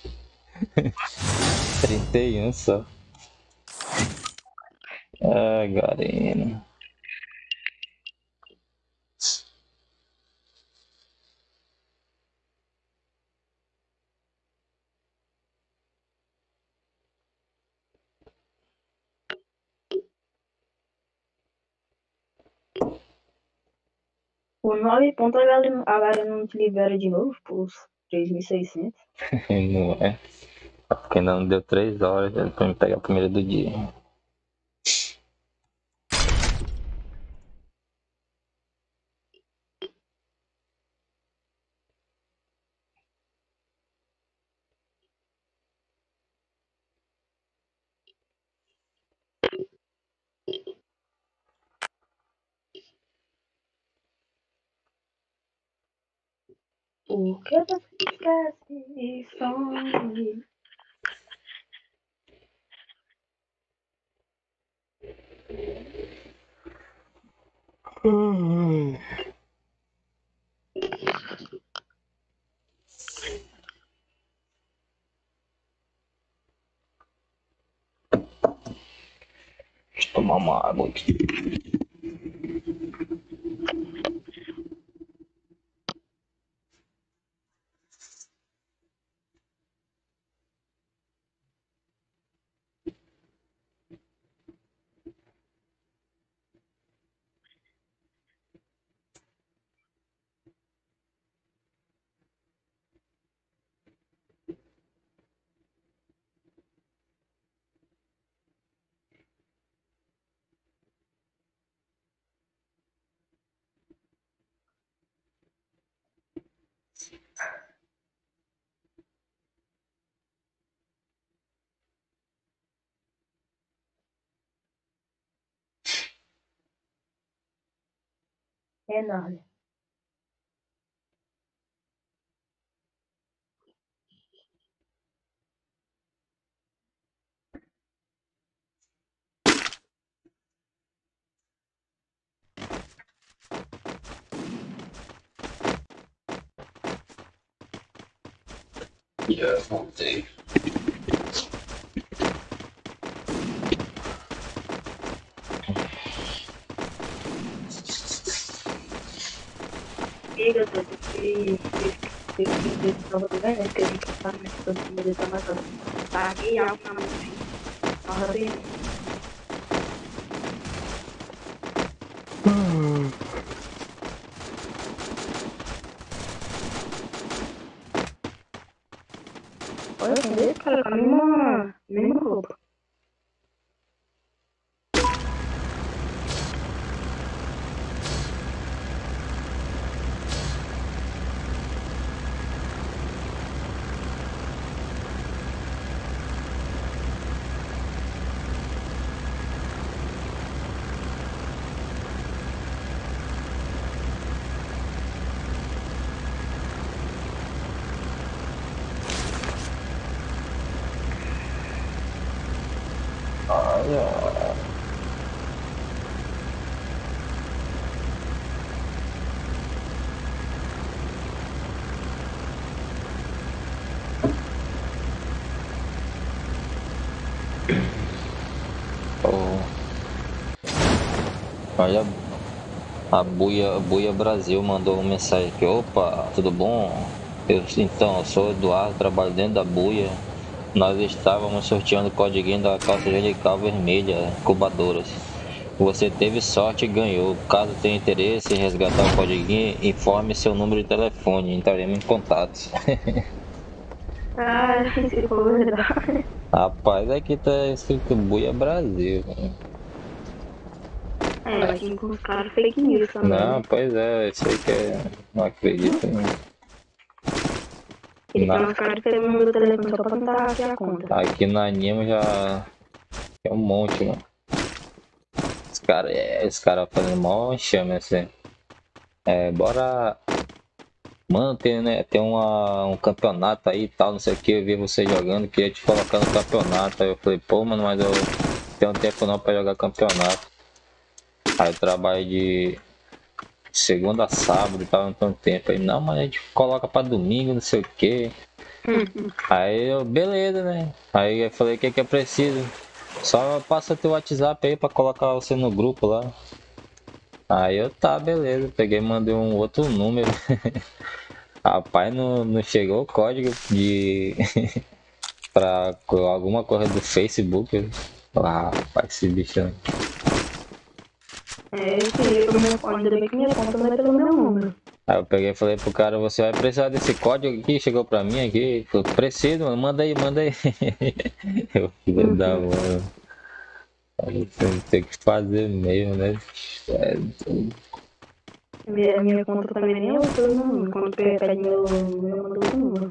[SPEAKER 1] trinta e um só. Ah, Garena.
[SPEAKER 3] Por nove pontos a galera, a galera não te libera de novo, por três mil e seiscentos.
[SPEAKER 1] Não é? Porque ainda não deu três horas pra me pegar a primeira do dia.
[SPEAKER 3] Por que você esquece e some?
[SPEAKER 1] Deixa eu tomar uma água aqui.
[SPEAKER 3] É nada.
[SPEAKER 1] Yeah, voltei.
[SPEAKER 3] Chega, tô que estava vendo que a gente tá nessa primeira da maçã. Paguei algo na mão. Tava bem. Olha, com esse cara com a mesma, mesma roupa.
[SPEAKER 1] Olha. Oh. Olha, a Buia, Buia Brasil mandou uma mensagem aqui. Opa, tudo bom? Eu, então, eu sou o Eduardo, trabalho dentro da Buia. Nós estávamos sorteando o código da calça angelical vermelha, incubadoras. Você teve sorte e ganhou. Caso tenha interesse em resgatar o código, informe seu número de telefone. Entraremos em contato.
[SPEAKER 3] Ah, se for verdade.
[SPEAKER 1] Rapaz, aqui tá escrito Buia Brasil.
[SPEAKER 3] É, vai ter que buscar fake news também.
[SPEAKER 1] Não,
[SPEAKER 3] Né?
[SPEAKER 1] pois é, isso aí que é... não acredito. Não.
[SPEAKER 3] Ele
[SPEAKER 1] Na...
[SPEAKER 3] tem uns caras que pegam o meu telefone só pra tentar hackear a conta.
[SPEAKER 1] Aqui na Anima já tem um monte, mano. Os caras é, os cara fazendo mó chame assim. É, bora. Mano, tem, né, tem uma, um campeonato aí e tal, não sei o que. Eu vi você jogando, queria te colocar no campeonato. Aí eu falei, pô, mano, mas eu não tenho tempo não pra jogar campeonato. Aí eu trabalho de segunda a sábado e tal, não tenho tempo. Aí, não, mas a gente coloca pra domingo, não sei o que. Aí eu, beleza, né? Aí eu falei, o que que é preciso? Só passa teu WhatsApp aí pra colocar você no grupo lá. Aí eu, tá, beleza. Peguei e mandei um outro número. Rapaz, não, não chegou o código de... pra alguma coisa do Facebook. Ah, rapaz, esse bicho...
[SPEAKER 3] É, eu queria pelo meu conta, ainda bem que minha conta não é pelo meu número.
[SPEAKER 1] Aí eu peguei e falei pro cara, você vai precisar desse código aqui, chegou pra mim aqui, falou, preciso, mano, manda aí, manda aí. Eu filho da
[SPEAKER 3] Uhum.
[SPEAKER 1] mano, tem tem que fazer mesmo, né? É doido.
[SPEAKER 3] Minha, minha conta também nem é o pelo meu número. Quando pe- pede meu número, eu mando outro número.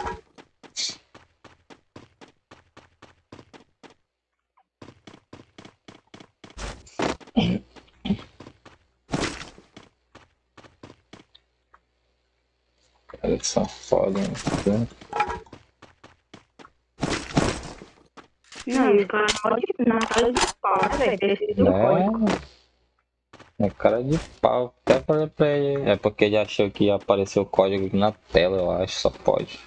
[SPEAKER 1] Cara, são foda, né?
[SPEAKER 3] Não, isso cara pode na cara de pau, né, velho? Precisa de um código.
[SPEAKER 1] Né? É cara de pau. Até falei pra ele. É porque ele achou que ia aparecer o código aqui na tela, eu acho, só pode.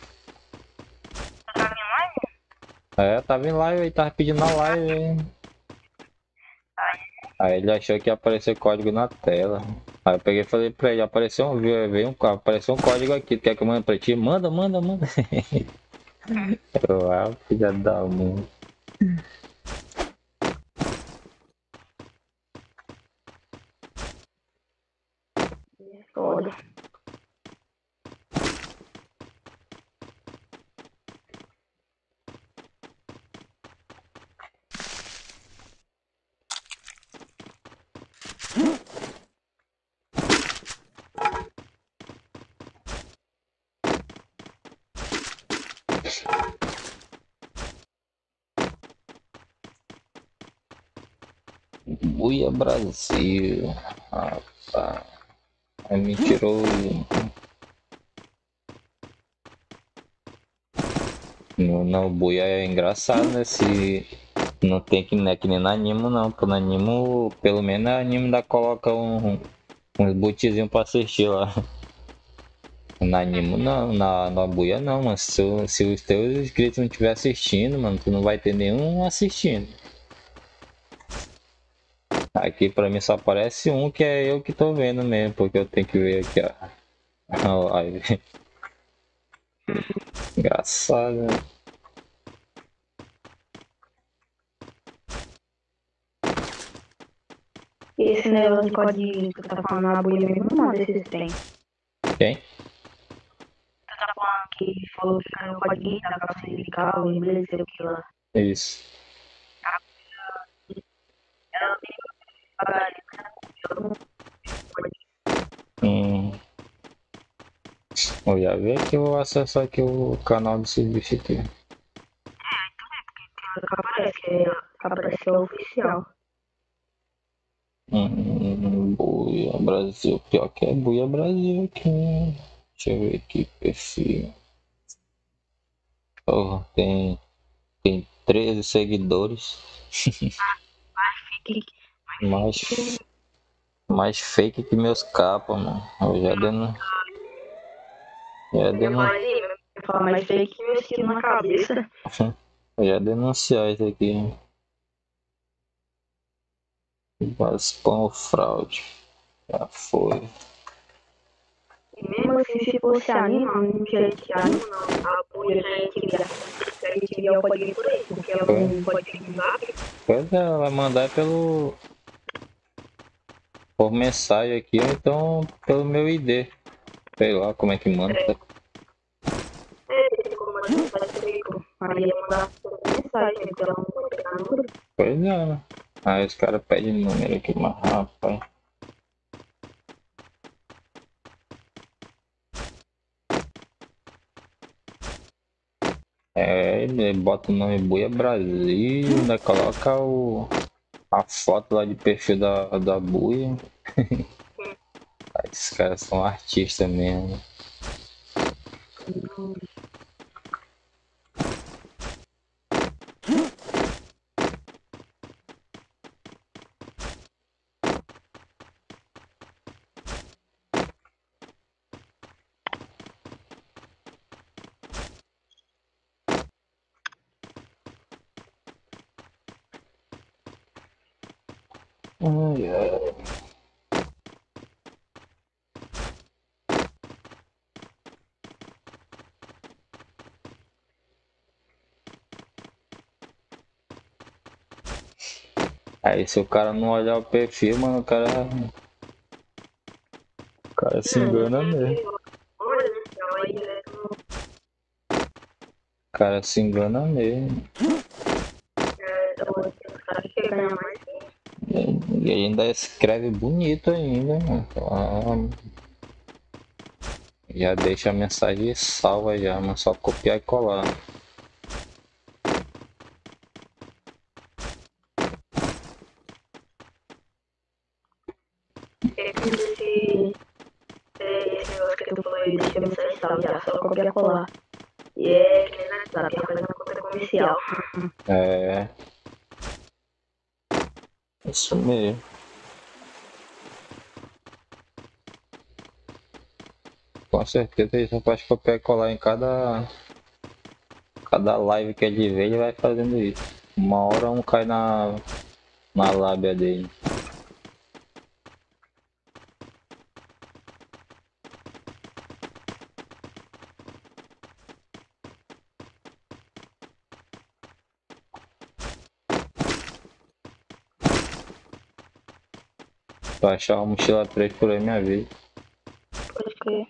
[SPEAKER 1] É, tava em live, ele tava pedindo na live. Hein? Aí ele achou que ia aparecer o código na tela. Aí eu peguei e falei pra ele, apareceu um, veio veio um, apareceu um código aqui, tu quer que eu mande pra ti? Manda, manda, manda. Eu, ah, filha da mãe.
[SPEAKER 3] Foda.
[SPEAKER 1] Buia Brasil. Rapaz. Aí me tirou. No, no Buia é engraçado, né? Se não tem que, né, que nem no Animo, não. Porque no Animo, pelo menos a Animo ainda coloca um, uns bootzinhos pra assistir lá. Na Animo não, na, na Buia não, mano. Se, o- se os teus inscritos não estiver assistindo, mano, tu não vai ter nenhum assistindo. Aqui pra mim só aparece um que é eu que tô vendo mesmo, porque eu tenho que ver aqui, ó. A live. Engraçado, né?
[SPEAKER 3] E esse negócio de código que tu tá falando na buia mesmo, não manda esses trem.
[SPEAKER 1] Quem?
[SPEAKER 3] Tu tá falando que falou que caiu o código da calça sindical, inglês, sei o que lá.
[SPEAKER 1] Isso.
[SPEAKER 3] Ela tem que pagar
[SPEAKER 1] Hum, eu já vi aqui, eu vou acessar aqui o canal do serviço aqui.
[SPEAKER 3] que aparece, que é, que aparece que é oficial.
[SPEAKER 1] Hum, Buia Brasil. Pior que é Buia Brasil aqui. Né? Deixa eu ver aqui, perfil. Oh, tem, tem treze seguidores.
[SPEAKER 3] Fique,
[SPEAKER 1] Mais, mais fake que meus capas, mano. Eu já denu, já
[SPEAKER 3] eu ia
[SPEAKER 1] denu,
[SPEAKER 3] falar assim, eu ia falar, mas fake que meu estilo na cabeça.
[SPEAKER 1] eu já denunciar isso aqui. Spam ou fraude. Já foi.
[SPEAKER 3] E mesmo assim, se fosse anima, não tinha gente que anima, não. A buia já ia te enviar. Já ia te enviar o código por aí, porque ela
[SPEAKER 1] Foi.
[SPEAKER 3] não pode pedir zap.
[SPEAKER 1] Pois é, ela vai mandar pelo. Por mensagem aqui ou então pelo meu I D. Sei lá como é que manda.
[SPEAKER 3] É, tem como mandar mensagem por aí, pô. Aí ia mandar mensagem, porque ela não pode pegar número.
[SPEAKER 1] Pois é, né? Aí os caras pedem número aqui, mas rapaz. É, ele bota o nome Buia Brasil, ainda coloca o, a foto lá de perfil da, da Buia. Aí esses caras são artistas mesmo. Ai, ai. Aí se o cara não olhar o perfil, mano, o cara. O cara se engana mesmo.
[SPEAKER 3] Olha, né? Já vai direto no.
[SPEAKER 1] O cara se engana mesmo.
[SPEAKER 3] Eu vou ter os caras que ganham mais que.
[SPEAKER 1] E ainda escreve bonito ainda, mano. Ah, já deixa a mensagem salva já, mas só copiar e colar.
[SPEAKER 3] É que esse. Esse negócio que tu falou aí, deixa a mensagem salva já, só copiar e colar. E é que nem na WhatsApp, já faz uma cópia comercial.
[SPEAKER 1] É. Isso mesmo. Com certeza ele só faz copiar e colar em cada. Cada live que ele vê, ele vai fazendo isso. Uma hora um cai na. Na lábia dele. Pra achar uma mochila três por aí minha vida.
[SPEAKER 3] Pode crer.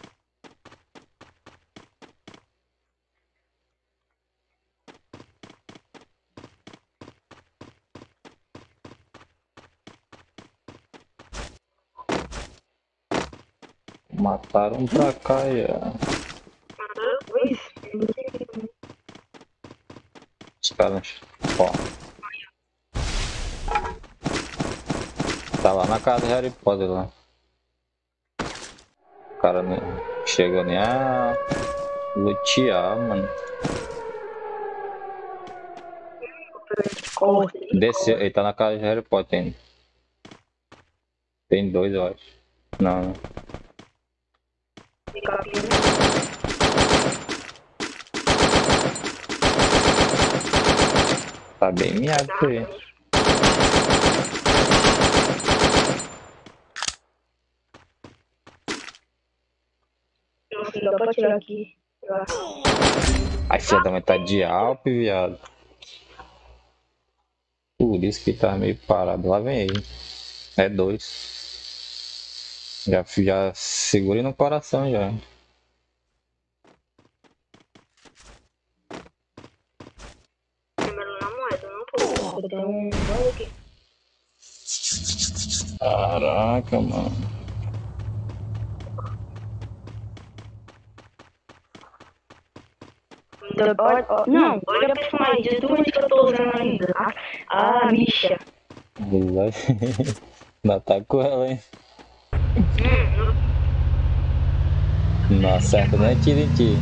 [SPEAKER 1] Mataram um pra cá já.
[SPEAKER 3] Mataram dois? Eu não sei.
[SPEAKER 1] Os caras. Ó. Tá lá na casa do Harry Potter lá. O cara não chegou nem a lutear, mano.
[SPEAKER 3] Corta.
[SPEAKER 1] Desceu, ele tá na casa de Harry Potter ainda. Tem dois, eu acho. Não, não. Tá bem miado isso aí.
[SPEAKER 3] Nossa, dá pra tirar aqui.
[SPEAKER 1] A filha da mãe tá de Alp, viado. Por isso que tá meio parado. Lá vem ele. É dois. Já, já segurei no coração já.
[SPEAKER 3] Número na moeda, não pô. Eu tenho um dois aqui.
[SPEAKER 1] Caraca, mano.
[SPEAKER 3] Olha, ó, não, olha a personagem de duas que eu tô usando ainda. A, a Misha.
[SPEAKER 1] Ainda tá com ela, hein? Não acerta nem tiro em ti.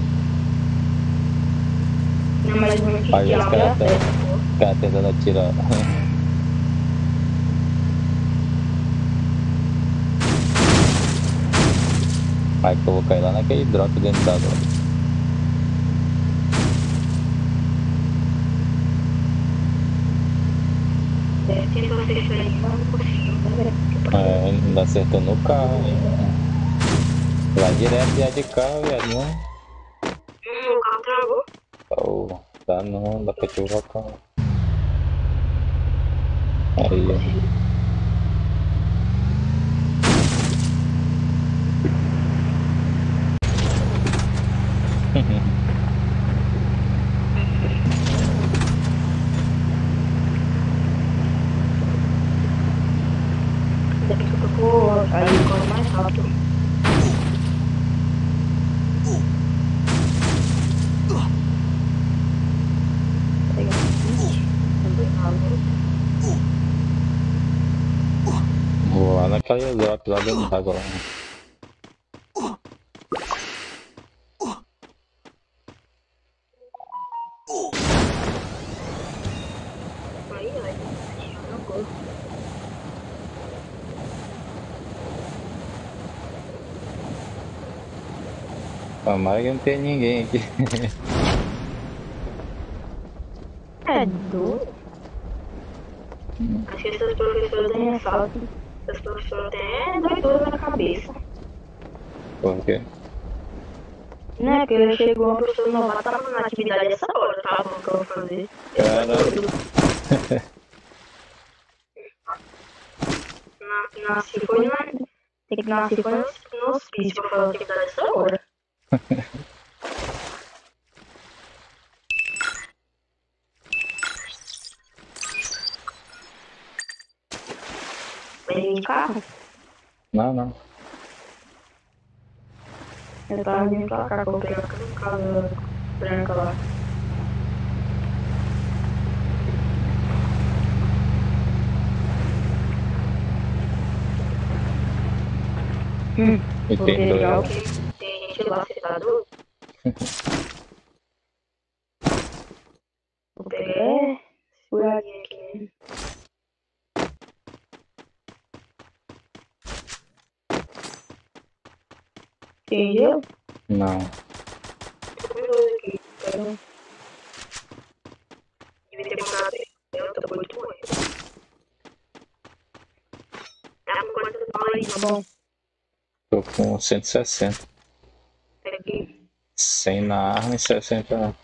[SPEAKER 3] Não, mas não que
[SPEAKER 1] Aí os caras tá, cara tentando atirar. Aí que eu vou cair lá naquele drop dentro da água.
[SPEAKER 3] Tentou acertar aí, mas não conseguiu.
[SPEAKER 1] É, ainda acertou no carro, hein? Vai direto já de carro, viado, não?
[SPEAKER 3] Hum, o carro travou.
[SPEAKER 1] Oh, dá não, dá pra te voltar. Aí, ó.
[SPEAKER 3] Daqui a pouco eu vou. Aí eu corro mais rápido. Pegar um
[SPEAKER 1] Vou lá naquele drop lá dentro da água. Lá.
[SPEAKER 3] aí, aí. Não corro.
[SPEAKER 1] Tomara que não tem ninguém aqui.
[SPEAKER 3] É doido. Acho que essas professoras têm ressalto. Essas professoras têm doidura na cabeça.
[SPEAKER 1] Por quê?
[SPEAKER 3] Né, porque chegou uma professora nova, tava na atividade essa hora, tava o que eu vou fazer.
[SPEAKER 1] Caramba.
[SPEAKER 3] na- nasci foi na. Tem que nascer foi no, no hospício pra falar que tá dessa hora. Vem de carro?
[SPEAKER 1] Não, não.
[SPEAKER 3] Eu tava vindo pra cá, comprei aquela casa branca lá. Hum,
[SPEAKER 1] E
[SPEAKER 3] porque
[SPEAKER 1] tem dois.
[SPEAKER 3] legal que tem gente lá, você tá doido? Vou pegar furadinha aqui. Tem gelo?
[SPEAKER 1] Não.
[SPEAKER 3] Tô com dois aqui. Pega um. Devia ter comprado eu tô com oito anos. Tá com quantas balas aí, tá bom?
[SPEAKER 1] Tô com cento e sessenta.
[SPEAKER 3] Pega aqui.
[SPEAKER 1] cem na arma e sessenta na.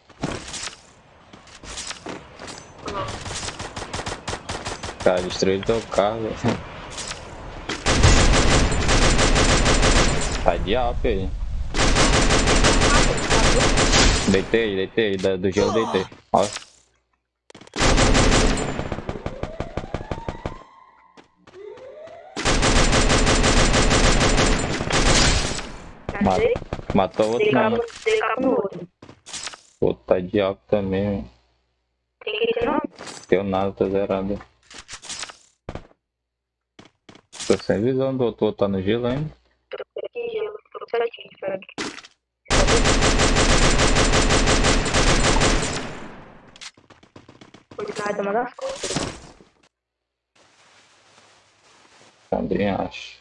[SPEAKER 1] Cara, destruiu teu carro. Tá de alp aí. Deitei, deitei, da- do gelo deitei. Ó.
[SPEAKER 3] Cadê?
[SPEAKER 1] Matou
[SPEAKER 3] Dei
[SPEAKER 1] outro
[SPEAKER 3] cabo,
[SPEAKER 1] não.
[SPEAKER 3] dei cabo no outro.
[SPEAKER 1] O outro tá de alp também.
[SPEAKER 3] Tem que ter não?
[SPEAKER 1] Deu nada, tô zerado. Tô sem visão do outro, o outro tá no gelo ainda.
[SPEAKER 3] Tô aqui, gelo. Tô certinho, espera aqui. Vou tirar de uma das costas.
[SPEAKER 1] Também acho.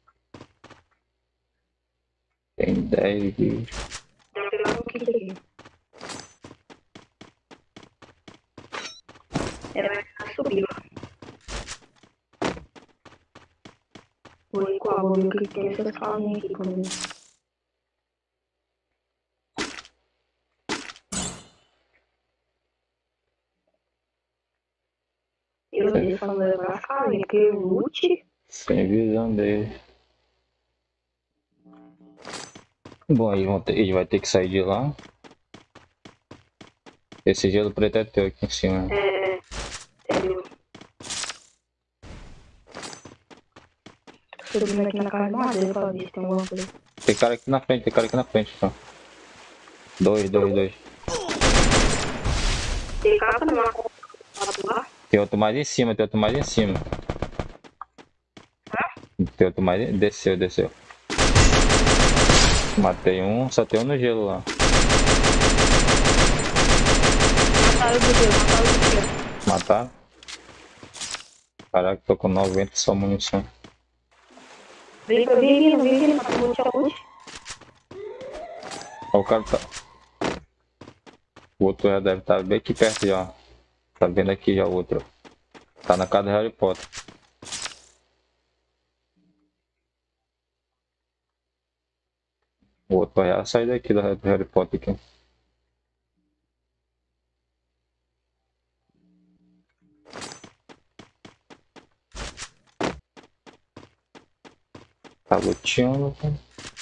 [SPEAKER 1] Tem dez de.
[SPEAKER 3] Deve pegar um kit aqui. Ela vai ficar subindo. Vou ir com a vou ver o que tem essas casinhas aqui comigo. Eu disse pra não levar as casinhas, porque o loot.
[SPEAKER 1] Sem visão dele. Bom, aí vão ter- ele vai ter que sair de lá. Esse gelo preto é teu aqui em cima.
[SPEAKER 3] É. Sério. Tô subindo aqui na casa de madeira pra ver se tem alguma coisa.
[SPEAKER 1] Tem cara aqui na frente, tem cara aqui na frente, só. Dois, dois, dois.
[SPEAKER 3] Tem capa numa copa lá?
[SPEAKER 1] Tem outro mais em cima, tem outro mais em cima. Tem outro mais em... Desceu, desceu. Matei um, só tem um no gelo lá.
[SPEAKER 3] Mataram o do gelo, mataram o do gelo.
[SPEAKER 1] Mataram? Caraca, tô com noventa só munição.
[SPEAKER 3] Vem pra vem vindo, vem vindo, mata o loot, é o loot.
[SPEAKER 1] Ó, o cara tá... O outro já deve estar bem aqui perto já. Tá vendo aqui já o outro. Tá na casa do Harry Potter. O outro vai já sair daqui do Harry Potter aqui. Tá luteando, cara.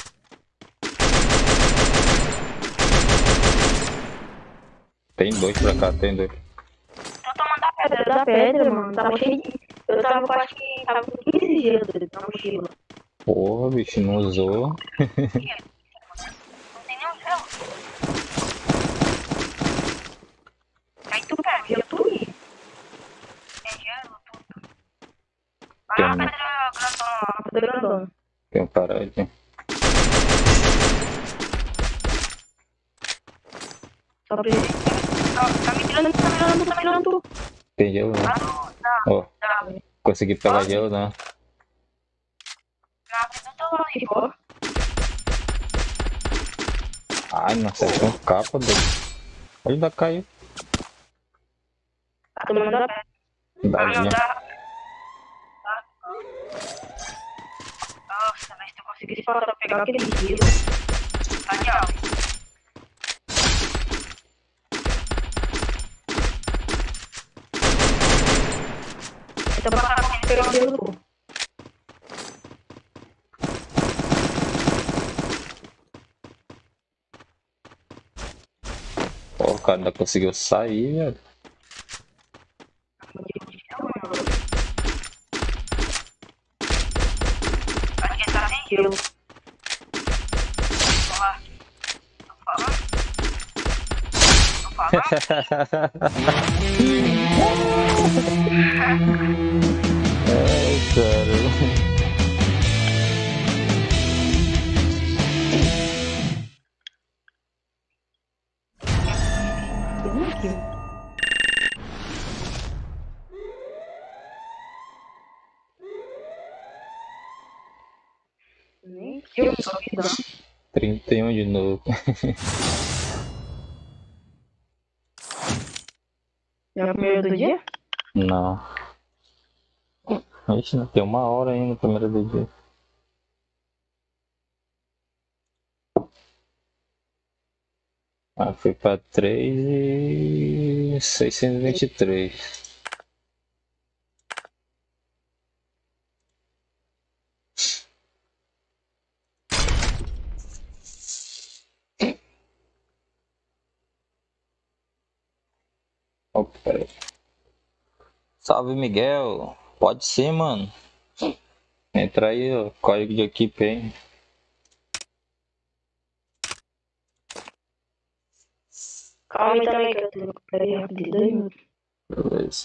[SPEAKER 1] Tem dois pra cá, tem dois.
[SPEAKER 3] Tô tomando a pedra da pedra, mano. Tava cheio de. Eu tava com acho que tava com quinze gelos na mochila.
[SPEAKER 1] Porra, bicho, não usou.
[SPEAKER 3] Não tem nenhum gelo. Aí tu pega, gelo tudo. Tem gelo, tudo.
[SPEAKER 1] Tem
[SPEAKER 3] Ah, a
[SPEAKER 1] um,
[SPEAKER 3] pedra grandona, a pedra grandona.
[SPEAKER 1] tem um cara aqui.
[SPEAKER 3] Só pra ele. Tá me tirando, tá me tirando, tá me tirando tu.
[SPEAKER 1] Tem gelo não.
[SPEAKER 3] Tá,
[SPEAKER 1] Ó,
[SPEAKER 3] tá, velho.
[SPEAKER 1] consegui pegar gelo não.
[SPEAKER 3] Na frente do teu lado aí, ó.
[SPEAKER 1] Ai, não acertou um capa, doido. Ele ainda caiu.
[SPEAKER 3] Tá tomando a pedra. Ah, não,
[SPEAKER 1] Dadinha.
[SPEAKER 3] tá. Tá. Nossa, mas se eu conseguisse passar, pegar aquele gelo. Tá de alto. Então, pra cá, pegar o gelo, pô.
[SPEAKER 1] cara ainda conseguiu sair, velho.
[SPEAKER 3] Aqui tá sem gelo. Olá. Tô falando?
[SPEAKER 1] Ai, cara.
[SPEAKER 3] Nem eu só que dá.
[SPEAKER 1] trinta e um de novo.
[SPEAKER 3] É o primeiro do dia?
[SPEAKER 1] Não. Ixi, não tem uma hora ainda, primeiro do dia. Ah, foi pra três e seiscentos e vinte e três. Opa, peraí. Salve, Miguel. Pode ser, mano. Entra aí, ó. Código de equipe aí.
[SPEAKER 3] Calma aí também que eu tenho que pegar rapidinho, dois minutos.
[SPEAKER 1] Beleza.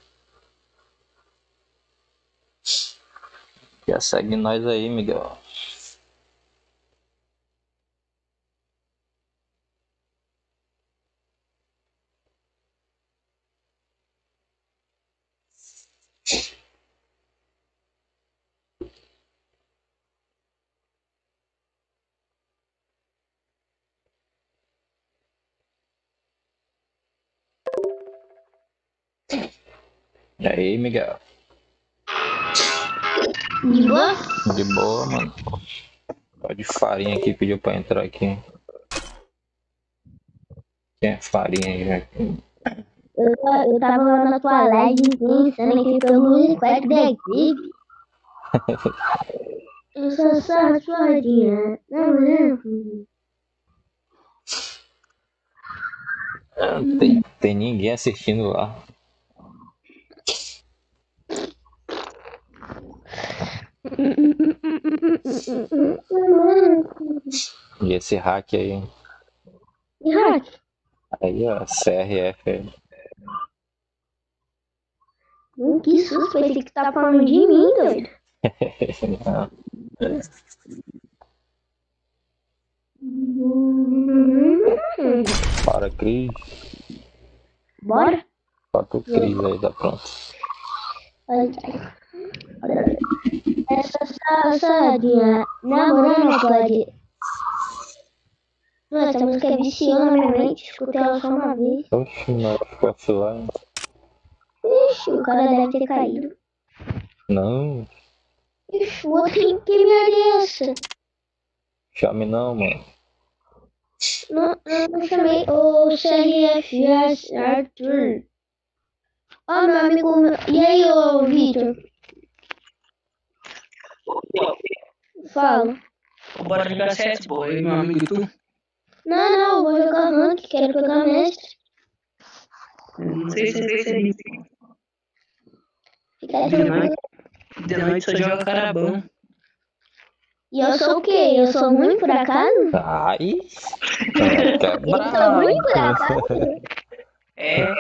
[SPEAKER 1] Já segue nós aí, Miguel. E aí, Miguel?
[SPEAKER 4] De boa?
[SPEAKER 1] De boa, mano. Pode farinha aqui, pediu pra entrar aqui. Quem é farinha aí, já?
[SPEAKER 4] Eu, ta- eu tava lá na tua live pensando aqui pelo quarto da equipe. Eu sou só a suadinha. Não, não.
[SPEAKER 1] Não tem, tem ninguém assistindo lá. E esse hack aí.
[SPEAKER 4] E hack?
[SPEAKER 1] Aí, ó, C R F aí.
[SPEAKER 4] Hum, Que susto, pensei que tu tá falando de mim, doido.
[SPEAKER 1] Não, para, Cris.
[SPEAKER 4] Bora?
[SPEAKER 1] Bota o Cris aí, tá pronto.
[SPEAKER 4] Essa só suadinha. Namorando não pode. Nossa, essa música viciou na minha mente. Escutei ela só uma vez.
[SPEAKER 1] Oxi, não, ficou offline.
[SPEAKER 4] Ixi, o cara deve ter caído.
[SPEAKER 1] Não,
[SPEAKER 4] Ixi, o outro que, que merda é essa?
[SPEAKER 1] chame não, mano.
[SPEAKER 4] Não, eu não chamei o C R F S Arthur. Ó, meu amigo. E aí, ô Vitor? Fala.
[SPEAKER 5] Bora jogar sete, pô. Eu e meu amigo e tu.
[SPEAKER 4] Não, não, eu vou jogar rank, quero pegar mestre.
[SPEAKER 5] Não sei se é isso aí.
[SPEAKER 4] Fica
[SPEAKER 5] De
[SPEAKER 4] tranquilo.
[SPEAKER 5] noite, de noite só joga cara bom.
[SPEAKER 4] E eu sou o quê? Eu sou ruim por acaso?
[SPEAKER 1] Ai!
[SPEAKER 4] Eu sou ruim por acaso?
[SPEAKER 5] É,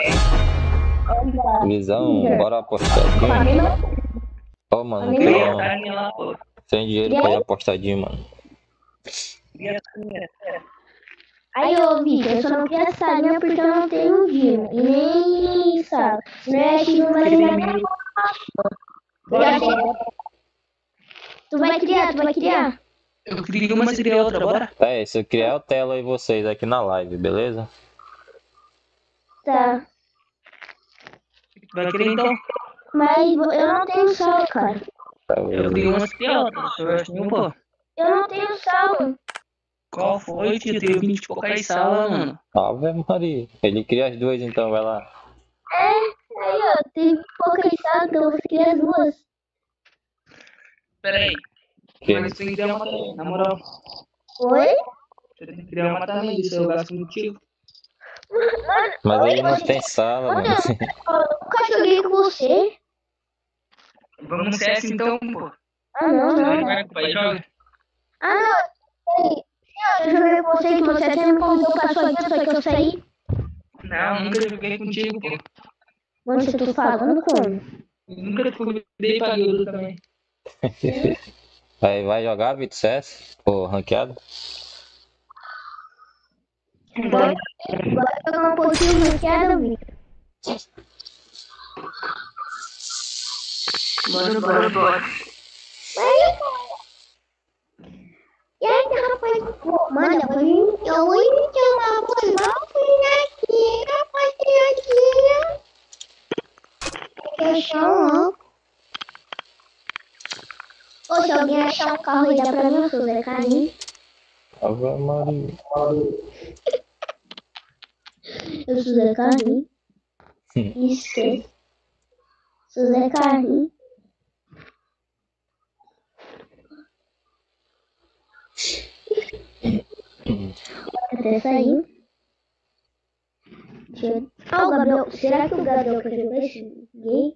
[SPEAKER 1] Visão, bora apostadinho. Ó, mano,
[SPEAKER 5] tem a
[SPEAKER 1] tem,
[SPEAKER 5] carinha lá, pô.
[SPEAKER 1] tem dinheiro pra ir apostadinho, mano.
[SPEAKER 5] E a carinha?
[SPEAKER 4] Aí, ô Vitor, eu só não quero salinha porque eu não tenho Dino. E nem sala. Não é X, não vai criar minha
[SPEAKER 5] Bora, bora.
[SPEAKER 4] Tu vai criar, tu vai criar?
[SPEAKER 5] Eu queria uma, você queria outra, bora?
[SPEAKER 1] Tá, é, se eu criar, eu telo aí vocês aqui na live, beleza?
[SPEAKER 4] Tá.
[SPEAKER 5] Vai querer então?
[SPEAKER 4] Mas eu não tenho sal, cara.
[SPEAKER 1] Tá,
[SPEAKER 5] Eu
[SPEAKER 1] beleza.
[SPEAKER 5] queria uma, você queria outra. Se eu acho nenhum, pô.
[SPEAKER 4] Eu não tenho sal.
[SPEAKER 5] Qual foi, tio? Tenho vinte e poucas salas, mano.
[SPEAKER 1] Ave Maria. Ele cria as duas então, vai lá.
[SPEAKER 4] É, aí ó, tem poucas salas, então você cria as duas.
[SPEAKER 5] Pera aí.
[SPEAKER 1] Que-
[SPEAKER 5] Mas tem que criar uma também, na moral.
[SPEAKER 4] Oi?
[SPEAKER 5] Você tem que criar uma também, se eu gasto contigo.
[SPEAKER 1] Mas aí não tem sala, mano.
[SPEAKER 4] Eu nunca joguei com você.
[SPEAKER 5] Vamos no C S então, pô.
[SPEAKER 4] Ah, não,
[SPEAKER 5] Vai,
[SPEAKER 4] não.
[SPEAKER 5] vai, vai, joga.
[SPEAKER 4] Ah, não. Ei, eu joguei com você que você até me convidou pra sua vida, só que eu saí.
[SPEAKER 5] Não, nunca joguei contigo, pô.
[SPEAKER 4] Onde você tá falando como?
[SPEAKER 5] Nunca te convidei pra guilda também.
[SPEAKER 1] Aí vai jogar Vitor C S? Pô, ranqueado?
[SPEAKER 4] Bora, bora jogar um pouquinho ranqueada, Vitor.
[SPEAKER 5] Bora, bora, bora.
[SPEAKER 4] E aí, rapaz, pô, mano, eu vou, eu vou te chamar por uma aqui, rapaziadinha. Fechou, ó. Ô, se alguém achar um carro aí, dá pra mim, eu sou Zé Carlinhos.
[SPEAKER 1] Ave Maria.
[SPEAKER 4] Eu sou Zé Carlinhos. Esquece. Sou Zé Carlinhos. Até saiu. Deixa eu... Ah, o Gabriel. Será que o Gabriel quer jogar esse gay?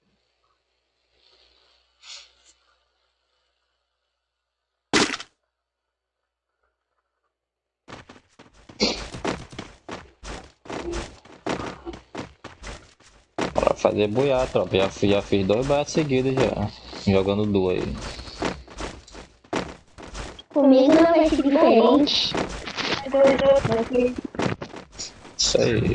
[SPEAKER 1] Pra fazer boiar, tropa. Já, fi- já fiz dois boiados seguidos já. Jogando duo aí.
[SPEAKER 4] Comigo não vai ser diferente.
[SPEAKER 1] Isso aí.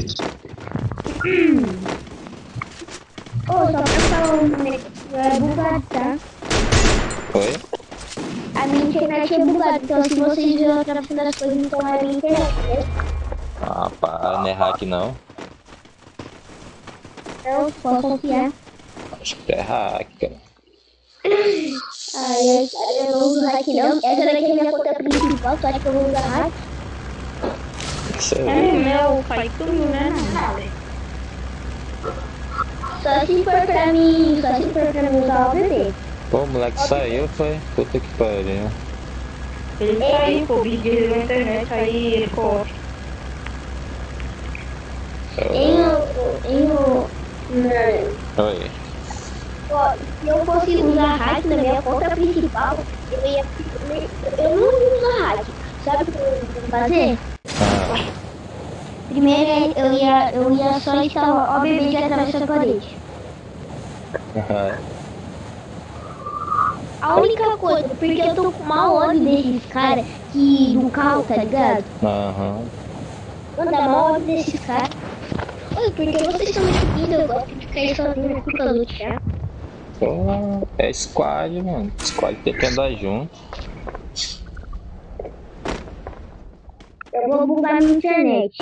[SPEAKER 4] Ô, só pra falar um negócio, é bugado, tá?
[SPEAKER 1] Oi?
[SPEAKER 4] A minha internet é bugada, então se vocês verem atravessando as coisas, então é a minha internet, né?
[SPEAKER 1] Ah, pá, não é hack não.
[SPEAKER 4] Então, pode confiar.
[SPEAKER 1] Acho que é hack, cara.
[SPEAKER 4] Ai, ai, cara, eu não uso hack não. Essa daqui é minha conta principal, tu acha que eu vou usar hack?
[SPEAKER 1] Isso
[SPEAKER 3] É
[SPEAKER 1] aí.
[SPEAKER 3] meu, pai, tu né?
[SPEAKER 4] Só se for pra mim, só se for pra mim usar o bebê.
[SPEAKER 1] Pô, o moleque saiu, foi. Puta que pariu.
[SPEAKER 3] Ele saiu, pô, vi ele na internet, aí ele ficou.
[SPEAKER 4] Em o... Em o... Não.
[SPEAKER 1] Oi.
[SPEAKER 4] Ó, se eu fosse usar hack na minha conta principal, eu ia... Eu não ia usar hack. Sabe o que eu ia fazer?
[SPEAKER 1] Ah,
[SPEAKER 4] Primeiro eu ia, eu ia só instalar o bebê que atravessa a parede. A única coisa, porque eu tô com mau ódio desses caras que do carro, tá ligado?
[SPEAKER 1] aham.
[SPEAKER 4] Mano, dá mau ódio desses caras. Oi, porque vocês são muito lindos, eu gosto de ficar sozinho aqui pra lutar.
[SPEAKER 1] Pô, é squad, mano. Squad tem que andar junto.
[SPEAKER 4] Eu vou bugar minha internet.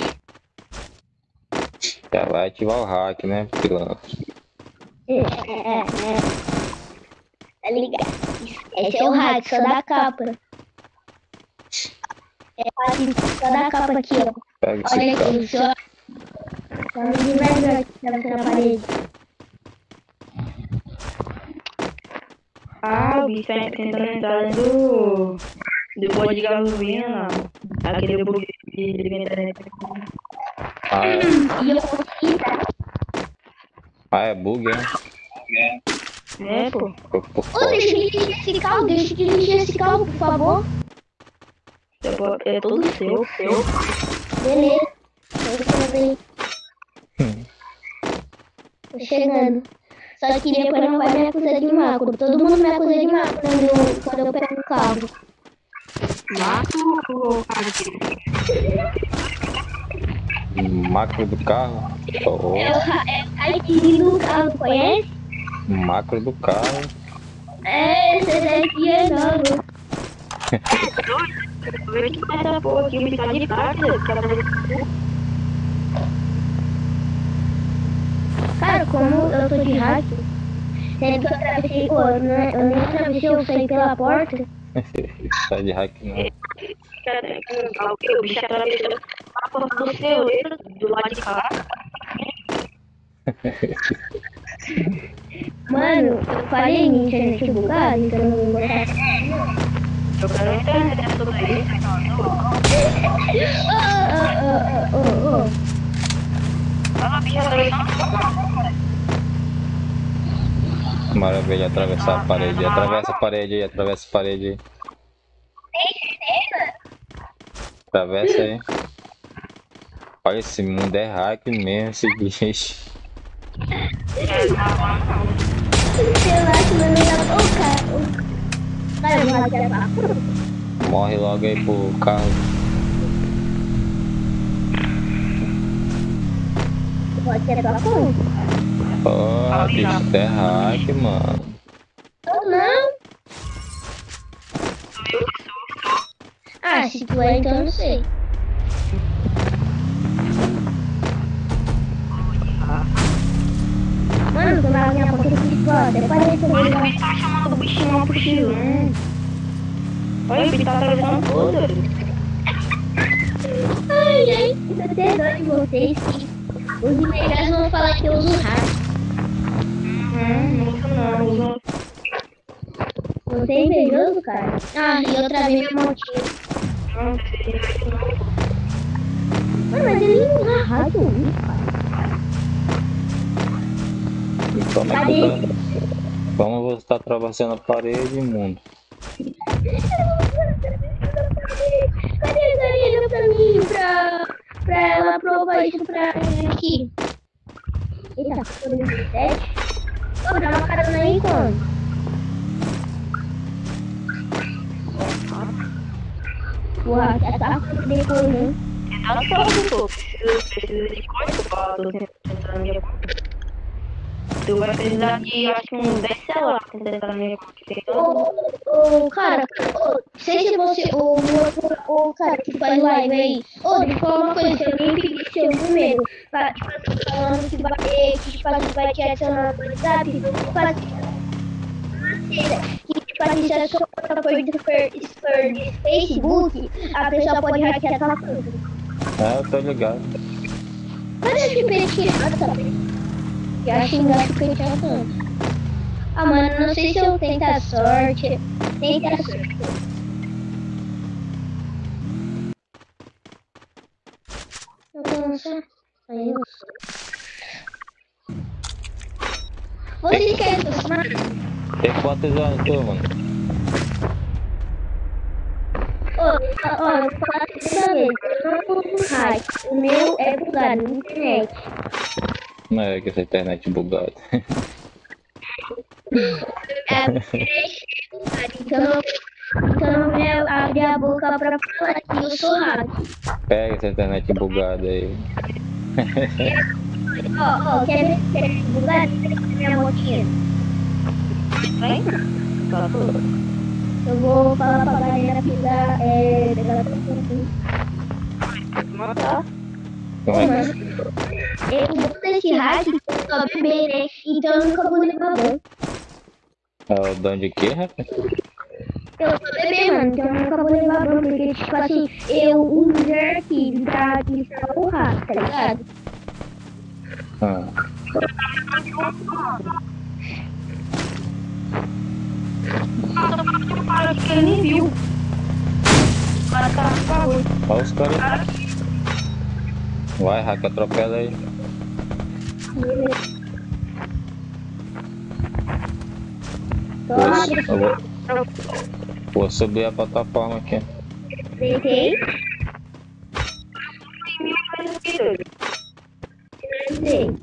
[SPEAKER 1] Já vai ativar o hack, né, pilantra?
[SPEAKER 4] É, é, é. Tá ligado? Esse é o hack, só da capa. É o hack só da capa aqui, ó.
[SPEAKER 1] Pega esse
[SPEAKER 4] Olha
[SPEAKER 1] carro.
[SPEAKER 4] aqui, só. Só me divertir aqui pra você na parede.
[SPEAKER 3] Ah, o bicho tá tentando entrar do. do bode de gasolina, aquele bug de de internet.
[SPEAKER 1] Ah, é.
[SPEAKER 4] E eu consegui, tá?
[SPEAKER 1] Ah, é bug, é?
[SPEAKER 3] É, pô.
[SPEAKER 1] Ficou por
[SPEAKER 4] Ô,
[SPEAKER 1] fora.
[SPEAKER 4] deixa eu dirigir esse carro, deixa eu dirigir esse carro, por favor.
[SPEAKER 3] É, é todo seu, seu.
[SPEAKER 4] Beleza. Tô chegando.
[SPEAKER 1] Hum.
[SPEAKER 4] Tô chegando. Só que depois não vai me acusar de macro. Todo mundo me acusa de macro quando eu, quando eu pego um carro.
[SPEAKER 3] Mato,
[SPEAKER 1] Macro do carro. Oh,
[SPEAKER 4] É o ra- é a T V do carro, conhece?
[SPEAKER 1] macro do carro.
[SPEAKER 4] É, esse daqui é novo.
[SPEAKER 3] vê que essa porra aqui me tá de casa, cara.
[SPEAKER 4] Cara, como eu tô de hack, sendo que eu atravessei, pô, eu, não, eu nem atravessei, eu saí pela porta.
[SPEAKER 1] Tá de hack não.
[SPEAKER 3] O bicho atravessou a porta do celeiro do lado de cá.
[SPEAKER 4] Mano, eu falei minha internet bugada, então eu não vou botar.
[SPEAKER 3] Jogando na internet sobre isso.
[SPEAKER 4] Ô, ô, ô, ô, ô, ô.
[SPEAKER 1] Maravilha, atravessar a parede. Atravessa a parede aí, atravessa a parede aí. Atravessa aí. Olha, esse mundo é hack mesmo, esse bicho.
[SPEAKER 4] Sei lá, que não me dá. Ô, cara. Vai, eu vou hackear.
[SPEAKER 1] Morre logo aí pro carro.
[SPEAKER 4] Pode ser a tua conta?
[SPEAKER 1] Porra, bicho, é hack, mano.
[SPEAKER 4] Ou não? Ah, se tu é, então eu não sei. Mano, quando a minha conta aqui, até parece
[SPEAKER 3] Olha
[SPEAKER 4] que
[SPEAKER 3] como ele tá chamando o bichinho lá pro chilão. Olha, ele tá atravessando tudo.
[SPEAKER 4] ai, ai, isso até dói de vocês que os empregados vão falar que eu uso hack.
[SPEAKER 3] Não, não uso não, uso.
[SPEAKER 4] Você é invejoso, cara? Ah, e eu travei minha motinha.
[SPEAKER 3] Não, esse não.
[SPEAKER 4] Mano, mas ele não usa hack, eu uso, cara.
[SPEAKER 1] E como é que tá? Como você tá atravessando a parede, mundo?
[SPEAKER 4] Cadê a Karina pra mim? Pra, pra ela provar isso pra mim aqui. Eita, tô dezessete. Ô, dá uma carona aí quando? Porra, que essa depois, né?
[SPEAKER 3] Tá só, pô. Precisa de coisa pra tô tentando minha conta. Tu vai precisar de, acho que uns dez celulares pra tentar na minha conta.
[SPEAKER 4] Ô, ô, cara, ô, sei se você, ô, ô, ô, cara, que faz live aí. Ô, deixa eu falar uma coisa, se alguém pedir seu número, pra, tipo assim, falando que vai, que, tipo assim, vai te adicionar no WhatsApp, tipo assim, que, tipo assim, se a sua conta for de, for, for de Facebook, a pessoa pode hackear a sua conta.
[SPEAKER 1] É, eu tô ligado.
[SPEAKER 4] Mas eu te pesquisar, sabe? Eu acho engraçado que eu tinha tanto. Ah, mano, não sei se eu tento a sorte. Tenta a sorte. Eu canso. Aí eu sou. Vocês querem que eu mano?
[SPEAKER 1] Tem quantos anos tu, mano?
[SPEAKER 4] Ô, ó, ó, eu vou falar a segunda vez. Eu não uso hack. O meu é bugado na internet.
[SPEAKER 1] Não é que essa internet bugada.
[SPEAKER 4] É, então eu então eu vou abrir a boca pra falar que eu sou hack.
[SPEAKER 1] Pega essa internet bugada aí.
[SPEAKER 4] Ó, ó, quer ver se é bugado? Minha motinha.
[SPEAKER 3] Vai? Tá tudo.
[SPEAKER 4] Eu vou falar pra galera pegar, é, pegar a pessoa.
[SPEAKER 3] Mata.
[SPEAKER 1] Como
[SPEAKER 4] Ô,
[SPEAKER 1] é
[SPEAKER 4] mano, eu vou desse hack, eu só beber, né? Então eu nunca vou levar banho.
[SPEAKER 1] que? É o dono de quê, rapaz?
[SPEAKER 4] Eu só beber, mano, então eu nunca vou levar banho, porque, tipo assim, eu uso aqui pra administrar o hack, tá ligado?
[SPEAKER 1] Ah.
[SPEAKER 3] Para que ele nem viu. Para tá no bagulho.
[SPEAKER 1] Olha os caras. Vai, hack, atropela aí.
[SPEAKER 4] Toma,
[SPEAKER 1] Eu vou, vou subir a plataforma aqui.
[SPEAKER 4] deitei,
[SPEAKER 3] Faz o que, doido?
[SPEAKER 4] finalizei.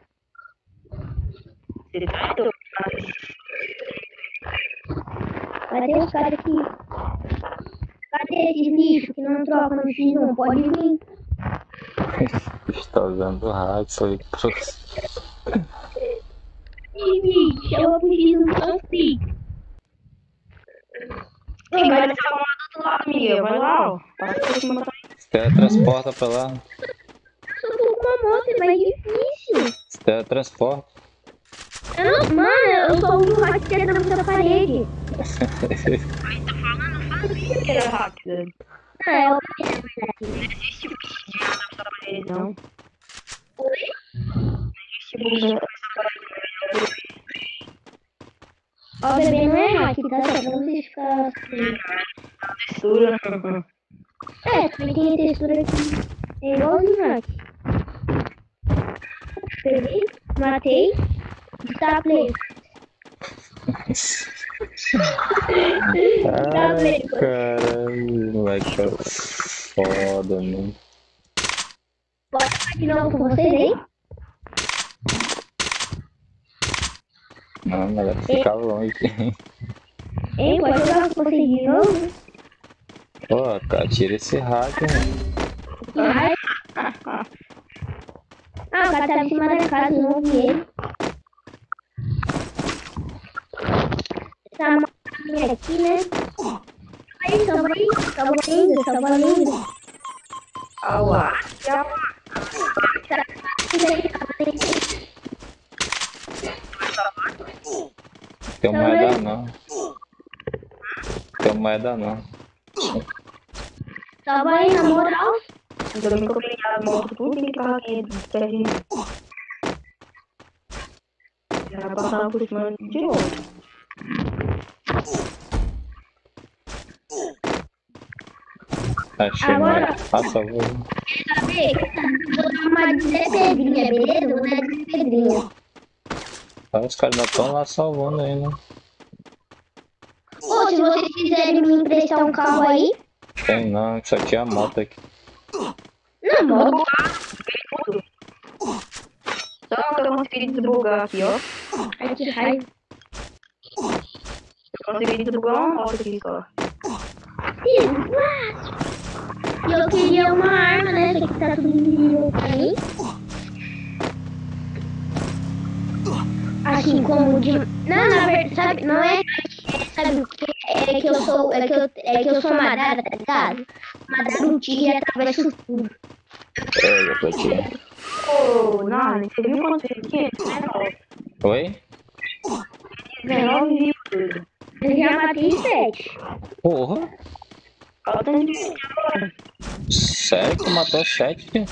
[SPEAKER 3] Ele tá doido.
[SPEAKER 4] Vai ter uns caras aqui. Cadê esses lixos que não trocam no X um? Pode vir.
[SPEAKER 1] Está usando o hack, foi pro...
[SPEAKER 4] Ih, bicho, chama pro X um, não fica.
[SPEAKER 3] Tem vai deixar uma do outro lado, Miguel. Vai lá, ó. Passa por cima da
[SPEAKER 1] Se teletransporta pra lá.
[SPEAKER 4] Eu tô com uma moto, é mais difícil.
[SPEAKER 1] Se teletransporta.
[SPEAKER 4] Eu não, mano, eu só uso o hack que é da parede.
[SPEAKER 3] que era rápida.
[SPEAKER 4] Ah, é o que é verdade.
[SPEAKER 3] Não existe bicho de adaptar pra ele, não. Não existe bicho
[SPEAKER 4] Ó, o bebê não é hack, tá? Só pra vocês ficarem assim.
[SPEAKER 3] textura.
[SPEAKER 4] É, também tem a textura aqui. É igualzinho hack. Matei. Tá, play. Tá,
[SPEAKER 1] Ai,
[SPEAKER 4] play.
[SPEAKER 1] caralho, moleque, é foda, mano.
[SPEAKER 4] Pode ficar de novo com vocês aí?
[SPEAKER 1] Não, moleque, fica longe.
[SPEAKER 4] Hein, pode jogar com vocês de novo?
[SPEAKER 1] Pô, cara, tira esse hack, mano.
[SPEAKER 4] Ai. Ah, o cara tava em cima da casa, eu não vi ele. Tá matando aqui, né? Aí, salva aí, salva ainda, salva ainda.
[SPEAKER 3] Aua.
[SPEAKER 1] Tem moeda não. Tem moeda não.
[SPEAKER 4] Salva aí, na moral.
[SPEAKER 3] Ainda bem que eu peguei a moto tudo em carro aqui perto de mim. Já vai passar por cima de novo.
[SPEAKER 1] Achei
[SPEAKER 4] Agora-
[SPEAKER 1] moeda. Passa, vou.
[SPEAKER 4] Sabe? Vou dar uma despedrinha, beleza? Vou dar despedrinha.
[SPEAKER 1] Ah, os caras ainda estão lá salvando aí, né?
[SPEAKER 4] Ou se vocês quiserem me emprestar um carro aí,
[SPEAKER 1] Tem não, só tinha a moto aqui.
[SPEAKER 4] na moto.
[SPEAKER 3] Só que eu consegui desbugar aqui, ó.
[SPEAKER 4] Ai, que raiva.
[SPEAKER 3] Eu consegui desbugar uma moto aqui só.
[SPEAKER 4] E eu queria uma arma, né? Só que tá tudo invisível pra mim. Assim, como de... Não, na verdade, sabe, não é... Sabe o que? É que eu sou... É que eu, é que eu sou Madara, tá ligado? Madara, um tigre atravessa o tudo.
[SPEAKER 1] Pega pra ti.
[SPEAKER 3] Ô, Nani, você viu quanto fez aqui?
[SPEAKER 1] Oi?
[SPEAKER 3] dezenove vírgula
[SPEAKER 4] Eu já matei sete.
[SPEAKER 1] Porra.
[SPEAKER 3] Olha o tanto de gente agora.
[SPEAKER 1] Sério que matou sete, filho?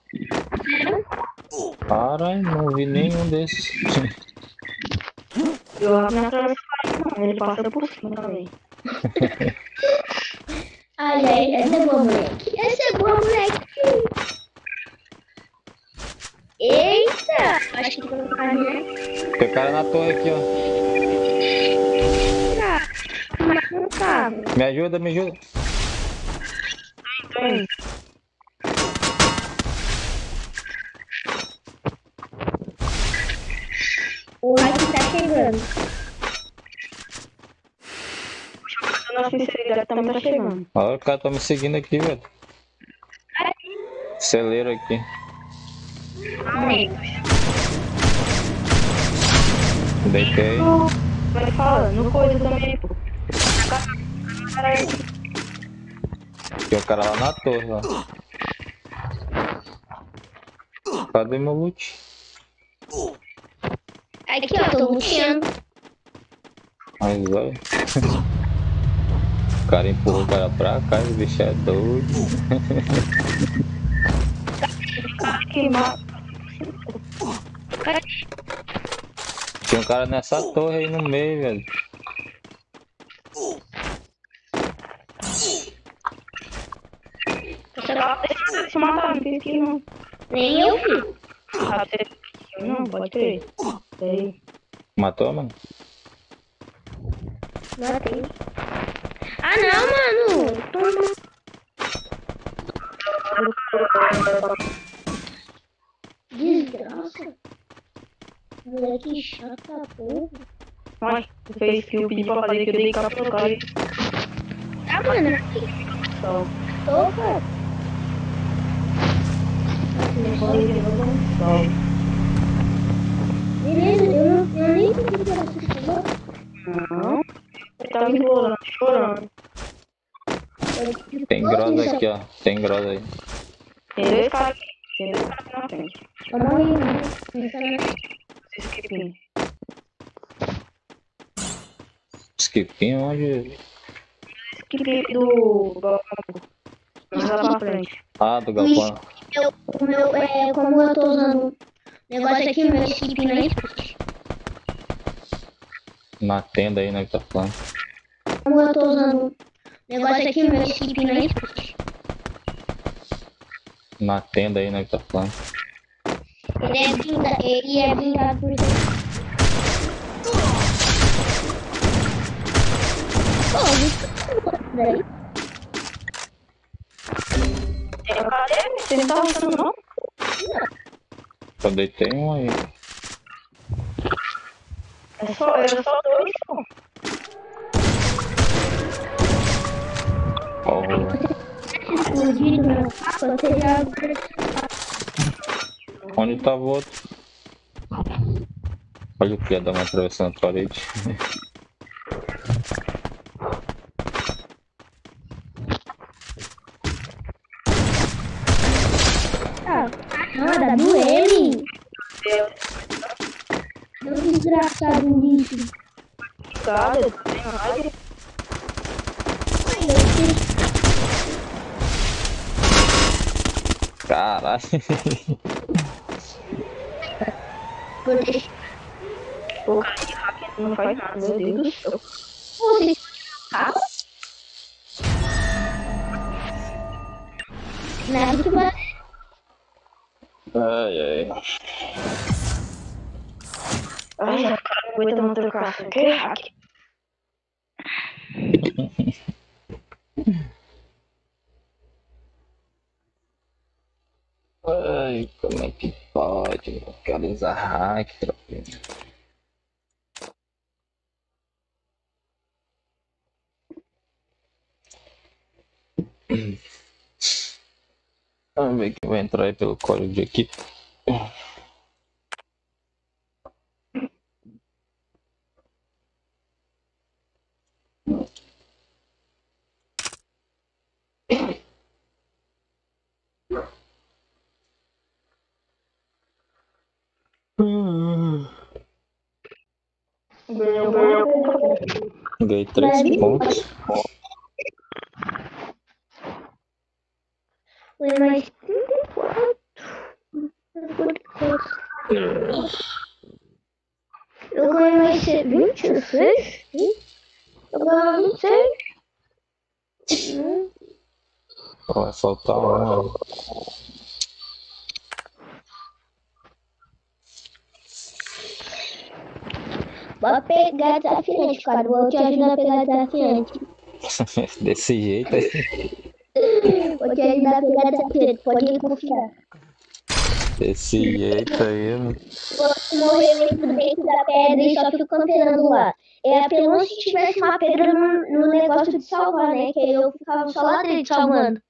[SPEAKER 1] Caralho, não vi nenhum desses.
[SPEAKER 3] Eu não atravesso não, ele passa por cima também.
[SPEAKER 4] Ai, ai, essa é boa, moleque. Essa é boa, moleque. Eita! Acho que não vai, né?
[SPEAKER 1] Tem o cara na torre aqui, ó.
[SPEAKER 4] Mas não tava.
[SPEAKER 1] Me ajuda, me ajuda.
[SPEAKER 3] Tem.
[SPEAKER 4] O Raik tá chegando.
[SPEAKER 3] A nossa sinceridade também tá chegando.
[SPEAKER 1] Olha, o cara tá me seguindo aqui, velho. Celeiro aqui. Deitei.
[SPEAKER 3] Vai falando, no coisa também, pô.
[SPEAKER 1] Tem o cara lá na torre, ó. Cadê meu loot?
[SPEAKER 4] Aqui, ó, tô luteando.
[SPEAKER 1] Mas olha. O cara empurrou o cara pra cá, o bicho é doido.
[SPEAKER 3] Queimar.
[SPEAKER 1] Tinha um cara nessa torre aí no meio, velho.
[SPEAKER 3] Você tá se matar, não fiz que não.
[SPEAKER 4] Nem eu vi.
[SPEAKER 3] Ah, você... Não, pode ser. Peraí.
[SPEAKER 1] Matou, mano?
[SPEAKER 4] Matei. Ah, não, mano. Toma. Desgraça. Moleque chata, porra.
[SPEAKER 3] Ai, você fez que eu pedi pra fazer que eu dei capa pro cara.
[SPEAKER 4] Ah, mano.
[SPEAKER 3] Só.
[SPEAKER 4] Tô, cara.
[SPEAKER 3] Só.
[SPEAKER 4] Beleza, eu, não, eu nem entendi que era isso.
[SPEAKER 3] Não. Ele tá me enrolando, chorando.
[SPEAKER 1] Tem grosa aqui, ó. Tem grosa aí.
[SPEAKER 3] Tem dois caras aqui. Tem dois caras aqui na frente.
[SPEAKER 4] Eu morri, né? Essa
[SPEAKER 3] Esse skipinho.
[SPEAKER 1] Skipinho onde?
[SPEAKER 3] Skip do galpão. Mais lá pra frente.
[SPEAKER 1] Ah, do galpão.
[SPEAKER 4] eu, o meu, é, como eu tô usando o negócio aqui, o meu skip não existe.
[SPEAKER 1] Na tenda aí, né, que tá falando.
[SPEAKER 4] Como eu tô usando o negócio aqui, o meu skip não existe.
[SPEAKER 1] Na tenda aí, né, que tá falando.
[SPEAKER 4] Ele é blindado, ele é blindado por isso. Pô, isso daí.
[SPEAKER 3] É, cadê? Você não tá usando, não?
[SPEAKER 1] Eu deitei um aí.
[SPEAKER 3] É só, era só dois, pô.
[SPEAKER 1] Oh,
[SPEAKER 4] Explodido no mapa, você já...
[SPEAKER 1] onde tava o outro? Olha o que ia dar uma atravessando a parede.
[SPEAKER 4] Ah, nada, do M. Meu desgraçado lixo.
[SPEAKER 3] Cara, tem mais.
[SPEAKER 1] Caralho.
[SPEAKER 4] Por deixar
[SPEAKER 3] O cara de hacker não faz nada, meu Deus do céu.
[SPEAKER 4] você ficar. Nada que você.
[SPEAKER 1] Ai, ai.
[SPEAKER 3] Ai, a cara não aguenta não trocar. O que é hacker?
[SPEAKER 1] Ai, como é que pode? Eu quero usar hack, tropinha. Vamos ver que vai entrar aí pelo código de equipe.
[SPEAKER 3] Ganhou, ganhou.
[SPEAKER 1] Ganhei três pontos.
[SPEAKER 4] Foi mais trinta e quatro. Eu ganhei mais vinte e seis. Eu ganhei vinte e seis. Hum.
[SPEAKER 1] Vai faltar um.
[SPEAKER 4] Vou pegar desafiante, cara. Vou te ajudar a pegar desafiante.
[SPEAKER 1] Desse jeito aí.
[SPEAKER 4] Vou te ajudar a pegar desafiante. Pode confiar.
[SPEAKER 1] Desse jeito aí.
[SPEAKER 4] Vou morrer dentro da pedra e só fico campeando lá. É apenas se tivesse uma pedra no, no negócio de salvar, né? Que aí eu ficava só lá dentro salvando.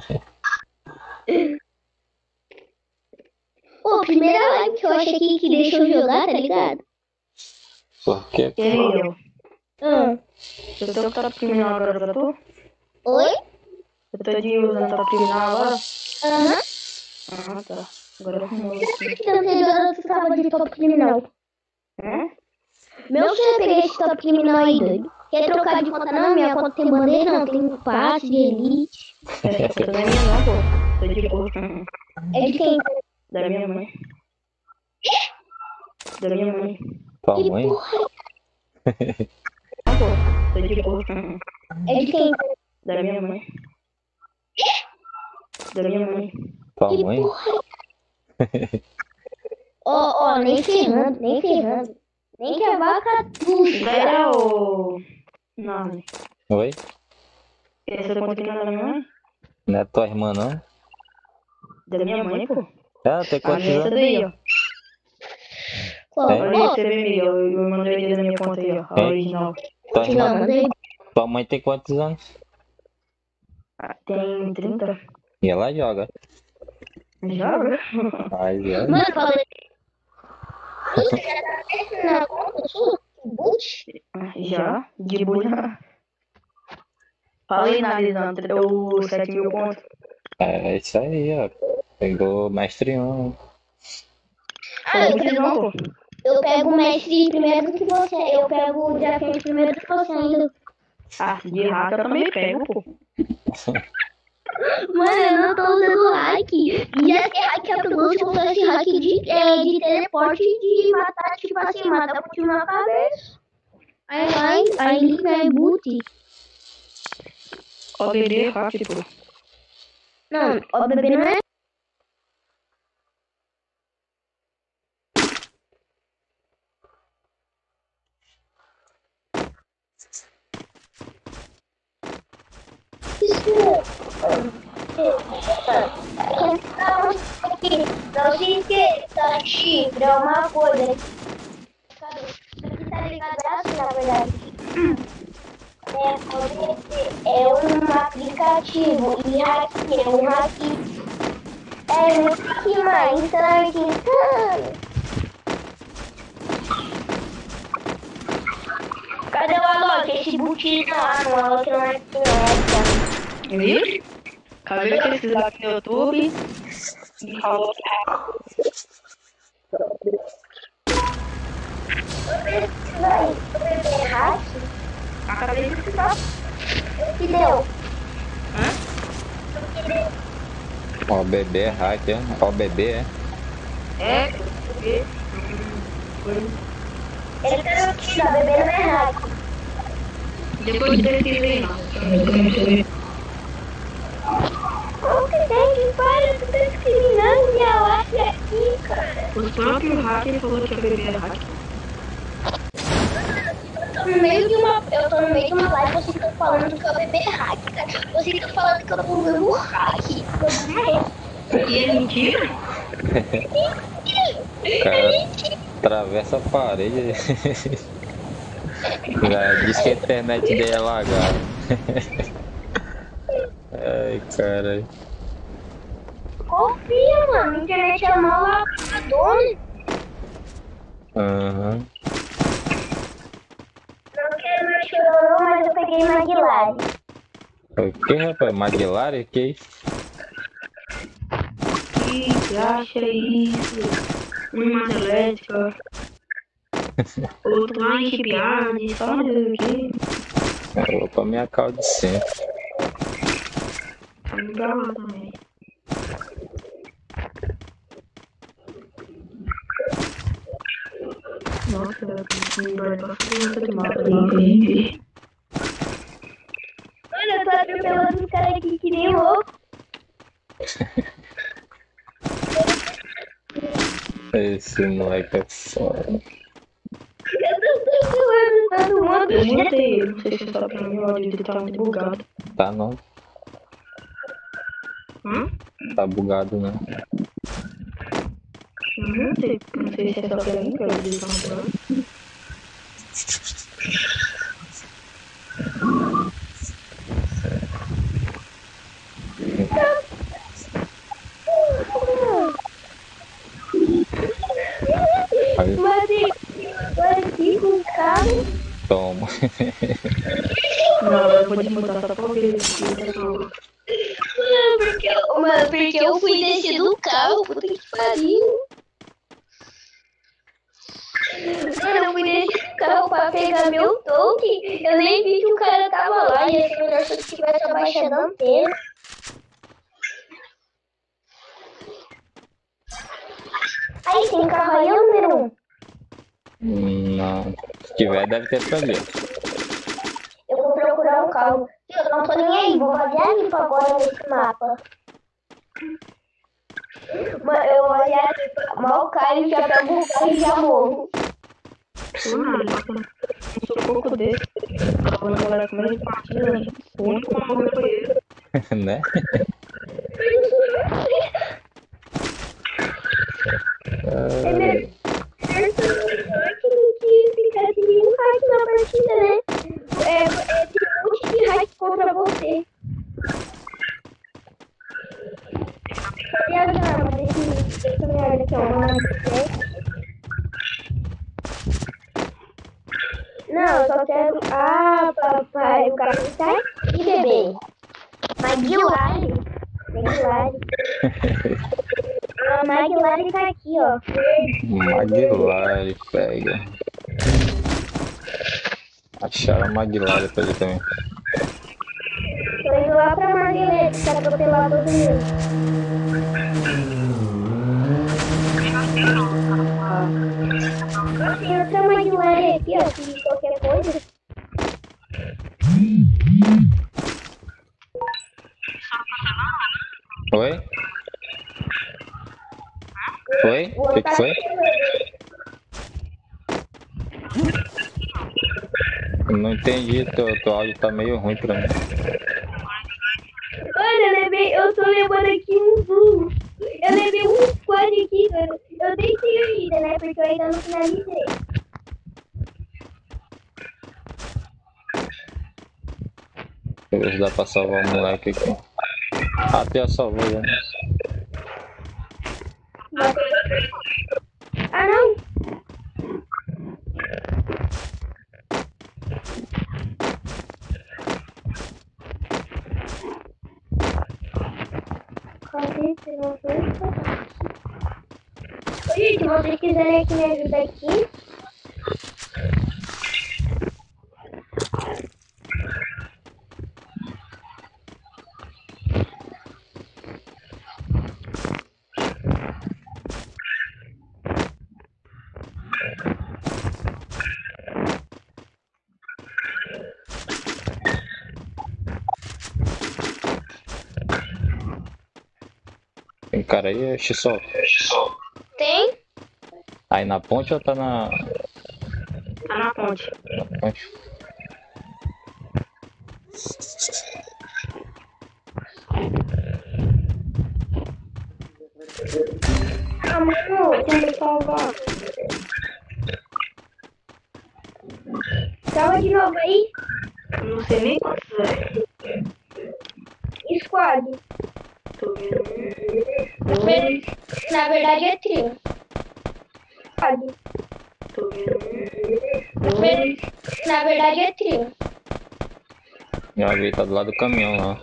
[SPEAKER 4] Pô, primeira live que eu achei que, que deixou eu jogar, tá ligado?
[SPEAKER 1] Por quê?
[SPEAKER 3] E aí, eu?
[SPEAKER 4] Ah.
[SPEAKER 3] Eu tô com top criminal agora pra tu?
[SPEAKER 4] Oi?
[SPEAKER 3] Eu tô de usando top criminal agora?
[SPEAKER 4] Aham.
[SPEAKER 3] Ah, tá. Agora eu arrumou aqui.
[SPEAKER 4] Então você já tava de top criminal.
[SPEAKER 3] Hã?
[SPEAKER 4] Meu sonho é pegar esse top criminal aí, doido. Quer trocar de conta não? Minha conta tem bandeira, não. Tem passe de elite.
[SPEAKER 3] Peraí, eu tô da minha não, pô. Tô de boa.
[SPEAKER 4] É de quem?
[SPEAKER 3] Da minha mãe. Da minha mãe.
[SPEAKER 1] Tua
[SPEAKER 4] Que
[SPEAKER 1] mãe?
[SPEAKER 4] porra
[SPEAKER 3] Ah, pô. Tô de boa.
[SPEAKER 4] é de quem?
[SPEAKER 3] Da minha mãe. Da minha mãe.
[SPEAKER 1] Tua
[SPEAKER 4] Que
[SPEAKER 1] mãe?
[SPEAKER 4] porra Ó, ó, nem ferrando, nem ferrando. Nem que a vaca puxa.
[SPEAKER 3] Galera, ô... Não,
[SPEAKER 1] Oi?
[SPEAKER 3] essa conta aqui não é da minha mãe?
[SPEAKER 1] Não é tua irmã, não?
[SPEAKER 3] Da minha mãe, pô.
[SPEAKER 1] Ah, tem
[SPEAKER 3] A
[SPEAKER 1] quantos
[SPEAKER 3] minha é essa
[SPEAKER 1] anos?
[SPEAKER 3] daí, ó.
[SPEAKER 4] Ó,
[SPEAKER 1] É?
[SPEAKER 3] Olha
[SPEAKER 4] ó,
[SPEAKER 3] esse vermelho, eu eu mandei aqui da minha conta aí, ó. A
[SPEAKER 1] É?
[SPEAKER 3] original.
[SPEAKER 1] Tua,
[SPEAKER 4] não,
[SPEAKER 1] irmã,
[SPEAKER 4] mandei.
[SPEAKER 1] tua mãe tem quantos anos?
[SPEAKER 3] Ah, tem trinta.
[SPEAKER 1] E ela joga.
[SPEAKER 3] Joga?
[SPEAKER 1] Mas é.
[SPEAKER 4] Mano, falando. Você já tá testando na conta sua? Boot?
[SPEAKER 3] Já? De bulha. Falei analisando, o sete mil pontos.
[SPEAKER 1] É isso aí, ó. Pegou mestre um.
[SPEAKER 4] Ah, eu pego,
[SPEAKER 3] pô.
[SPEAKER 4] eu pego o mestre primeiro do que você. Eu pego o desafiante primeiro do que você ainda.
[SPEAKER 3] Ah, de hack eu também pego, pô.
[SPEAKER 4] Mano, eu não tô usando hack. Ia ser hack que eu pegou se fosse hack de, é, de teleporte de matar, tipo assim, matar o time na cabeça. Aí vai, aí ele vai boot.
[SPEAKER 3] O bebê é hack, pô.
[SPEAKER 4] Não, o bebê não é. Não se esqueça, chifre é uma coisa. Isso aqui tá ligado é assim, na verdade. É, é um aplicativo e hack é um hack. É um hack mais insano. Cadê o Alok? Esse botinho lá no Alok não é criança.
[SPEAKER 3] Viu? Acabei de pesquisar aqui no YouTube e falou que
[SPEAKER 4] Vai, o bebê hack?
[SPEAKER 3] acabei de pesquisar.
[SPEAKER 4] O que deu?
[SPEAKER 1] Ó, o bebê é hacker. Ó, o bebê é.
[SPEAKER 3] É,
[SPEAKER 4] Ele tá no que? O bebê não é hack.
[SPEAKER 3] depois de pesquisei, não.
[SPEAKER 4] Como que tem que para? Tu tá discriminando minha live aqui, cara.
[SPEAKER 3] O próprio hacker falou que a bebê era hacker.
[SPEAKER 4] Eu tô no meio de uma, eu tô no meio de uma live, vocês estão falando que o bebê é hack, cara. Vocês estão falando que eu tô vendo hack.
[SPEAKER 3] E é mentira?
[SPEAKER 1] O cara atravessa a parede. Já diz que a internet dele é lagada. Ai, caralho.
[SPEAKER 4] Confia, mano. A internet é mal lavadona.
[SPEAKER 1] Aham.
[SPEAKER 4] Não quero mais chororô, mas eu peguei Maguilari.
[SPEAKER 1] O que, rapaz? Maguilari? Que isso?
[SPEAKER 3] Que acha isso? Uma elétrica. Outro lá em Chipiane, só Deus aqui.
[SPEAKER 1] Eu vou pra minha calda de sempre.
[SPEAKER 3] Vamos pra lá também. Nossa, eu vai passar de mapa ali.
[SPEAKER 4] Mano, eu tô atropelando os caras aqui que nem louco.
[SPEAKER 1] Esse moleque é foda.
[SPEAKER 4] Eu tô atropelando todo mundo.
[SPEAKER 3] Eu mutei, não sei se é só pra mim, o áudio dele tá muito bugado.
[SPEAKER 1] Tá não,
[SPEAKER 3] Hum?
[SPEAKER 1] tá bugado não.
[SPEAKER 3] Eu mutei, não sei se é só pra mim, que o áudio dele tá muito bugado.
[SPEAKER 1] Aí,
[SPEAKER 4] Matei aqui com o carro.
[SPEAKER 1] toma.
[SPEAKER 3] Não, eu vou desmutar só pra ver ele aqui.
[SPEAKER 4] Mano, porque eu, mano, porque eu fui descer do carro, puta que pariu. Mano, eu fui descer do carro pra pegar meu toque. Eu nem vi que o cara tava lá. Ia ser melhor se eu tivesse abaixado a antena. Aí tem carro aí, ô número um.
[SPEAKER 1] Não. Se tiver, deve ter pra ali.
[SPEAKER 4] Eu vou procurar um carro. Eu não tô nem aí, vou fazer a limpa agora nesse mapa. Mano, eu vou olhar aqui, mal caio, já pego o carro e já morro.
[SPEAKER 3] Um sufoco desse. Quando a galera começa a partir, o único que morreu foi ele.
[SPEAKER 1] Né?
[SPEAKER 4] É melhor que do que ficar sem nenhum hack na partida, né? É, é, tem um monte de hack contra você. Cadê as armas desse, dessa merda aqui, ó? Uma Não, eu só quero... Ah, papai, o cara tá aqui, bebê. Maguilari. Maguilari. A Maguilari tá aqui, ó.
[SPEAKER 1] Maguilari, pega. Acharam a Maguilari pra ele também.
[SPEAKER 4] Tô indo lá pra Maguilari, que tá atropelado todo mundo. Tem outra Maguilari aqui, ó, se qualquer coisa.
[SPEAKER 1] Oi? Oi? O que, que foi? Não entendi, teu, teu áudio tá meio ruim pra mim.
[SPEAKER 4] levei um squad aqui, cara. Eu tentei ainda, né? Porque eu ainda não finalizei.
[SPEAKER 1] Deixa eu ver se dá pra salvar o moleque aqui. Ah, tem a salvou já.
[SPEAKER 4] Ah, não. Cadê esse negócio? Ô, gente, se vocês quiserem que me ajudar aqui.
[SPEAKER 1] Tem cara aí, é X-Sol.
[SPEAKER 4] Tem?
[SPEAKER 1] Aí na ponte ou tá na.
[SPEAKER 3] Tá na ponte.
[SPEAKER 1] na ponte?
[SPEAKER 4] Ah, mano,
[SPEAKER 3] Tem que salvar.
[SPEAKER 4] salva de novo aí.
[SPEAKER 3] Não sei nem quantos é.
[SPEAKER 4] Squad.
[SPEAKER 3] Tô vendo. Dois.
[SPEAKER 4] Na verdade é trio. Squad.
[SPEAKER 3] Tô vendo. Dois.
[SPEAKER 4] Na verdade é trio.
[SPEAKER 1] Já vi, tá do lado do caminhão lá.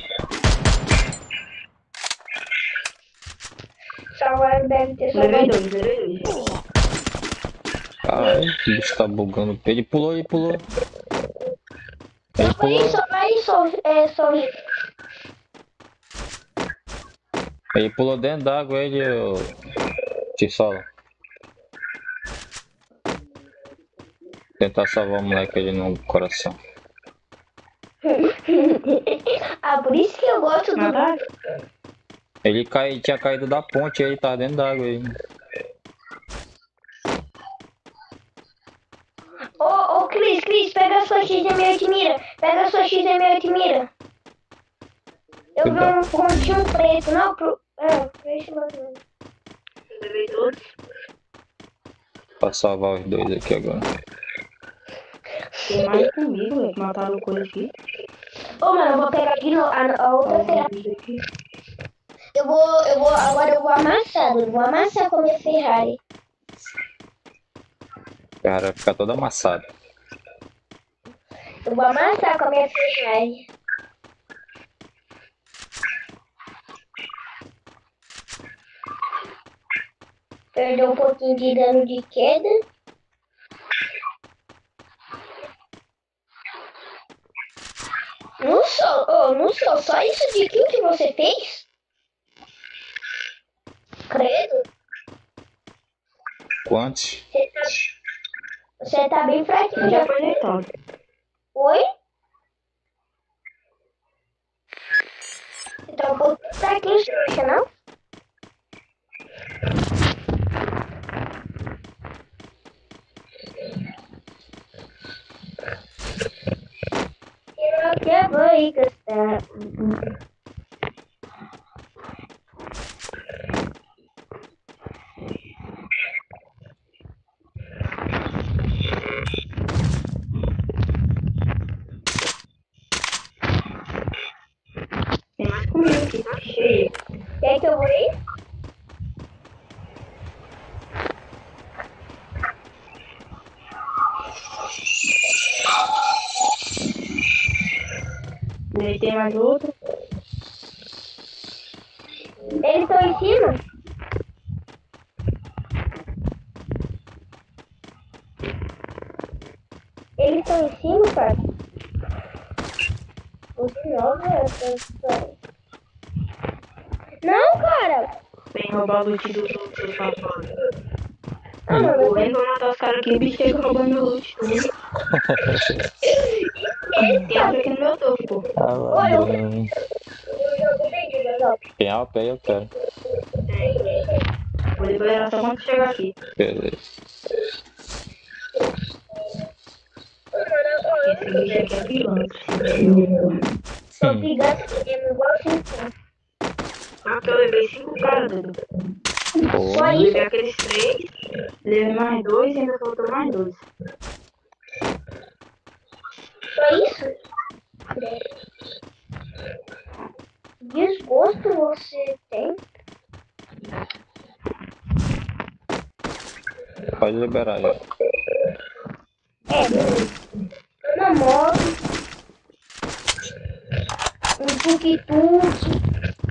[SPEAKER 4] Salvar deve ter
[SPEAKER 3] Levei
[SPEAKER 4] salvado.
[SPEAKER 3] dois, levei dois.
[SPEAKER 1] Caralho, o bicho tá bugando. Ele pulou, ele pulou. Ele
[SPEAKER 4] Salva aí,
[SPEAKER 1] pulou.
[SPEAKER 4] salva aí, só, é, só.
[SPEAKER 1] Ele pulou dentro d'água, ele. O... T-Solo. Tentar salvar o moleque ali no coração.
[SPEAKER 4] Ah, por isso que eu gosto do.
[SPEAKER 3] Mataram?
[SPEAKER 1] Ele cai, tinha caído da ponte, ele tá dentro d'água aí.
[SPEAKER 4] Ô, ô, Cris, Cris, pega a sua X M oito mira. Pega a sua X M oito mira. Eu vi um pontinho preto, não pro. É, deixa eu ver.
[SPEAKER 3] Levei todos.
[SPEAKER 1] Pra salvar os dois aqui agora.
[SPEAKER 3] Tem mais comigo, velho, que mataram coisa aqui.
[SPEAKER 4] Ô, mano, eu vou pegar aqui no, a, a outra Ferrari. Eu vou, eu vou, agora eu vou amassar, eu vou amassar com a minha Ferrari.
[SPEAKER 1] O cara vai ficar todo amassado.
[SPEAKER 4] Eu vou amassar com a minha Ferrari. Perdeu um pouquinho de dano de queda. Não sou, oh, não sou, só isso de kill que você fez? Credo.
[SPEAKER 1] Quantos?
[SPEAKER 4] Você tá, você tá bem fraquinho.
[SPEAKER 3] Já
[SPEAKER 4] Já.
[SPEAKER 3] foi deitado.
[SPEAKER 4] Oi? Você tá um pouco fraquinho, você não acha, não? Eu que vou ir gastar.
[SPEAKER 3] Tem mais comigo aqui, tá cheio.
[SPEAKER 4] Quer que eu vou ir?
[SPEAKER 3] Daí tem mais outro.
[SPEAKER 4] Eles estão em cima? Eles estão em cima, cara? Os novos, não, cara.
[SPEAKER 3] Vem roubar o loot dos outros safados.
[SPEAKER 4] Ah, mano,
[SPEAKER 3] Eu venho pra matar os caras aqui, o bicho chega roubando meu loot. Tem outro aqui no meu topo, pô.
[SPEAKER 1] Ah,
[SPEAKER 4] olha,
[SPEAKER 1] ladrão. Tem alto aí, eu quero.
[SPEAKER 3] Vou liberar só quando chegar aqui.
[SPEAKER 1] Beleza.
[SPEAKER 3] Esse bicho aqui é pilantra.
[SPEAKER 4] Sou gigante, é igual assim.
[SPEAKER 3] Só que eu levei cinco caras, Dudu.
[SPEAKER 1] Pô,
[SPEAKER 4] Só
[SPEAKER 3] Eu
[SPEAKER 4] isso?
[SPEAKER 3] levei aqueles três, levei mais dois e ainda faltou mais dois.
[SPEAKER 4] Só isso? Desgosto você tem?
[SPEAKER 1] pode liberar já.
[SPEAKER 4] É, beleza. Eu namoro. Um tuk-tuk.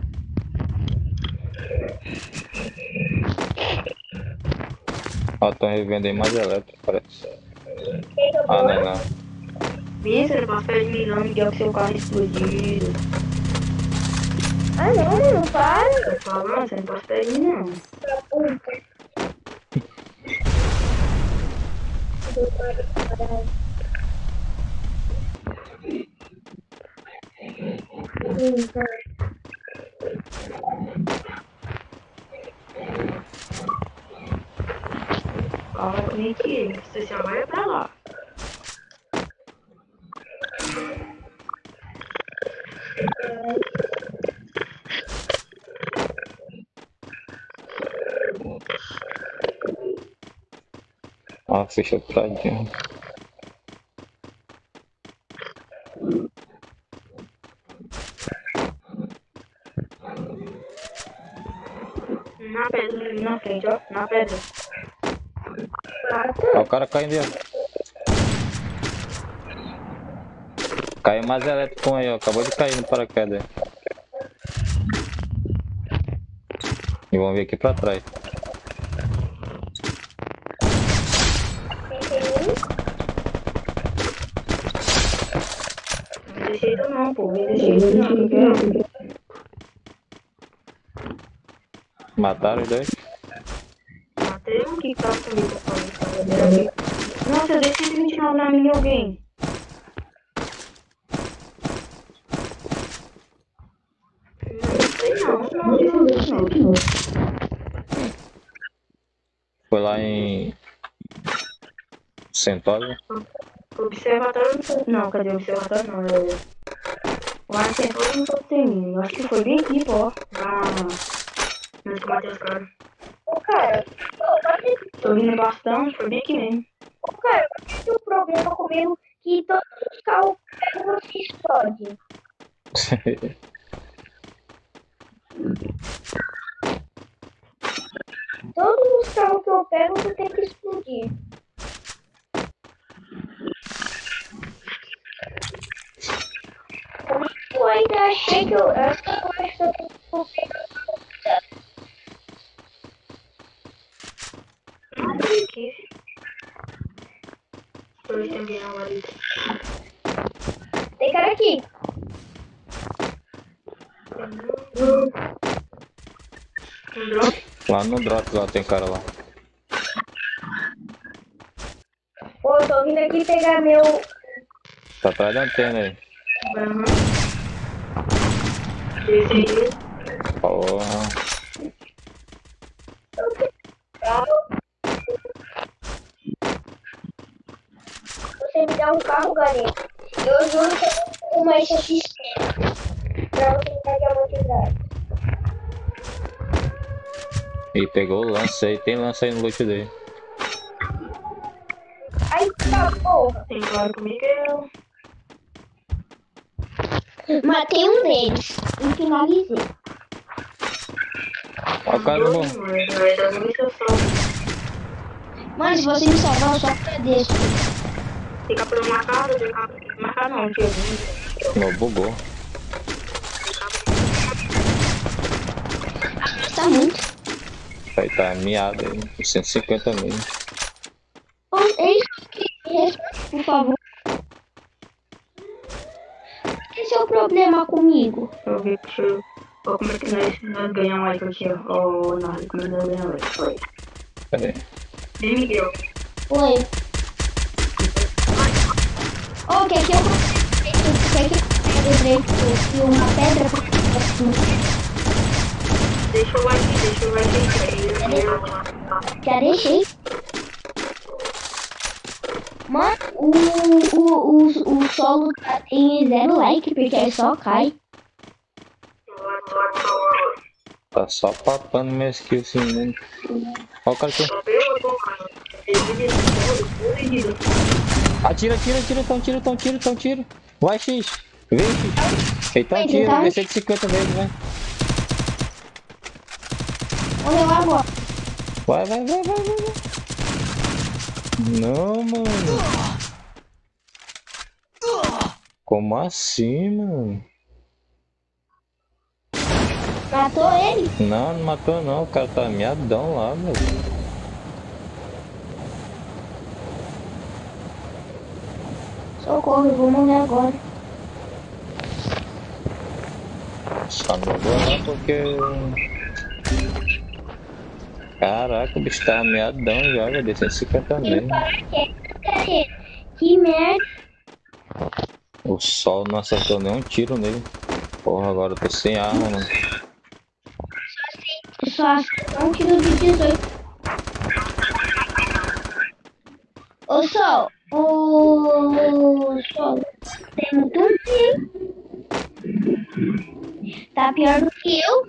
[SPEAKER 1] Ó, estão revendendo mais elétrico, parece.
[SPEAKER 4] Quem que eu
[SPEAKER 1] Ah,
[SPEAKER 4] vou?
[SPEAKER 1] não é não.
[SPEAKER 3] Vê, você não pode ficar admirando que é o seu carro explodido.
[SPEAKER 4] Ah, não, não para.
[SPEAKER 3] Tô falando, você não pode ficar admirando.
[SPEAKER 4] Pra puta. Hum, vai.
[SPEAKER 3] Fala comigo que você já vai pra lá.
[SPEAKER 1] Ah, fechou tadinho.
[SPEAKER 3] Na pedra, ali na frente, ó. Na pedra.
[SPEAKER 1] Ó, o cara caindo aí, ó. Caiu mais elétrico aí, ó. Acabou de cair no paraquedas. E vamos vir aqui pra trás.
[SPEAKER 3] Não tem jeito não, pô. Não tem jeito não. Eu quero.
[SPEAKER 1] Mataram os dois?
[SPEAKER 3] Matei um que tá comigo. Pô. Nossa, eu dei cento e vinte e nove na minha alguém. Não sei não. Não sei não.
[SPEAKER 1] Foi lá em Centosa.
[SPEAKER 3] Observatório. Não, cadê o observatório? Não, é. Lá em Centosa não tô terminando. Acho que foi bem aqui, pô. Ah, mas que eu matei os caras.
[SPEAKER 4] Ô, cara, ô, pode
[SPEAKER 3] Tô vindo bastante, foi bem aqui mesmo.
[SPEAKER 4] Ô, cara, você tem um problema comigo que todos os carros que você explode. Todos os carros que eu pego, você tem que explodir. Como é que eu ainda achei que eu... Eu acho que eu acho que eu tenho que pegar
[SPEAKER 3] Nada aqui. Tô entendendo agora.
[SPEAKER 4] Tem cara aqui.
[SPEAKER 3] Um drop.
[SPEAKER 1] Lá no drop lá tem cara lá.
[SPEAKER 4] Pô, eu tô vindo aqui pegar meu...
[SPEAKER 1] Tá atrás da antena aí.
[SPEAKER 3] Aham. Esse aí.
[SPEAKER 1] Porra.
[SPEAKER 4] carro. Você me dá um carro, galera. Eu juro que eu vou uma esse sistema. Pra você ficar de amortizado.
[SPEAKER 1] E pegou o lance aí. Tem lance aí no loot dele.
[SPEAKER 4] Ai, tá porra.
[SPEAKER 3] Tem claro comigo eu.
[SPEAKER 4] Matei um deles e finalizei.
[SPEAKER 1] Ó, o cara não
[SPEAKER 3] Dois, mano. Vai dar dois eu salvo.
[SPEAKER 4] Mas se você me salvar, eu só agradeço.
[SPEAKER 3] Fica por marcado, fica por marcado não, tio.
[SPEAKER 1] Não, bugou.
[SPEAKER 4] Tá muito.
[SPEAKER 1] Aí tá miado aí. cento e cinquenta mil.
[SPEAKER 4] Ô, ei, responde, por favor. Esse é o problema comigo.
[SPEAKER 3] Eu vi que eu. Ó, como é que nós, nós ganhamos like aqui, ó. Ó, nós, como é que nós ganhamos like? Foi.
[SPEAKER 1] Pera aí.
[SPEAKER 3] Vem, Miguel.
[SPEAKER 4] Oi. Ô, quer que eu quer que eu pegue aqui uma pedra pra
[SPEAKER 3] Deixa o like, deixa o like aí.
[SPEAKER 4] Já deixei. Mano, o, o, o, o solo tá- tem zero like, porque é só cai.
[SPEAKER 1] Tá só papando minha skill esse mundo. Ó o cara aqui. Atira, atira, atira, tão tiro, tão tiro, tão tiro. Vai, X. Vem, X. Então
[SPEAKER 4] Vai,
[SPEAKER 1] tiro,
[SPEAKER 4] tá?
[SPEAKER 1] descer de cinquenta vezes, vai.
[SPEAKER 4] Vou levar agora.
[SPEAKER 1] Vai, vai, vai, vai, vai. Não, mano. Como assim, mano?
[SPEAKER 4] Matou ele?
[SPEAKER 1] Não, não matou não. O cara tá miadão lá, velho.
[SPEAKER 4] Socorro, eu vou morrer agora.
[SPEAKER 1] Só não vou lá porque... Caraca, o bicho tava meadão já, vai descer cinquenta mesmo.
[SPEAKER 4] Que merda.
[SPEAKER 1] O sol não acertou nenhum tiro nele. Porra, agora eu tô sem arma, mano.
[SPEAKER 4] Só acertou um tiro de dezoito. Ô Sol, ô Sol, tem muito ruim. Tá pior do que eu.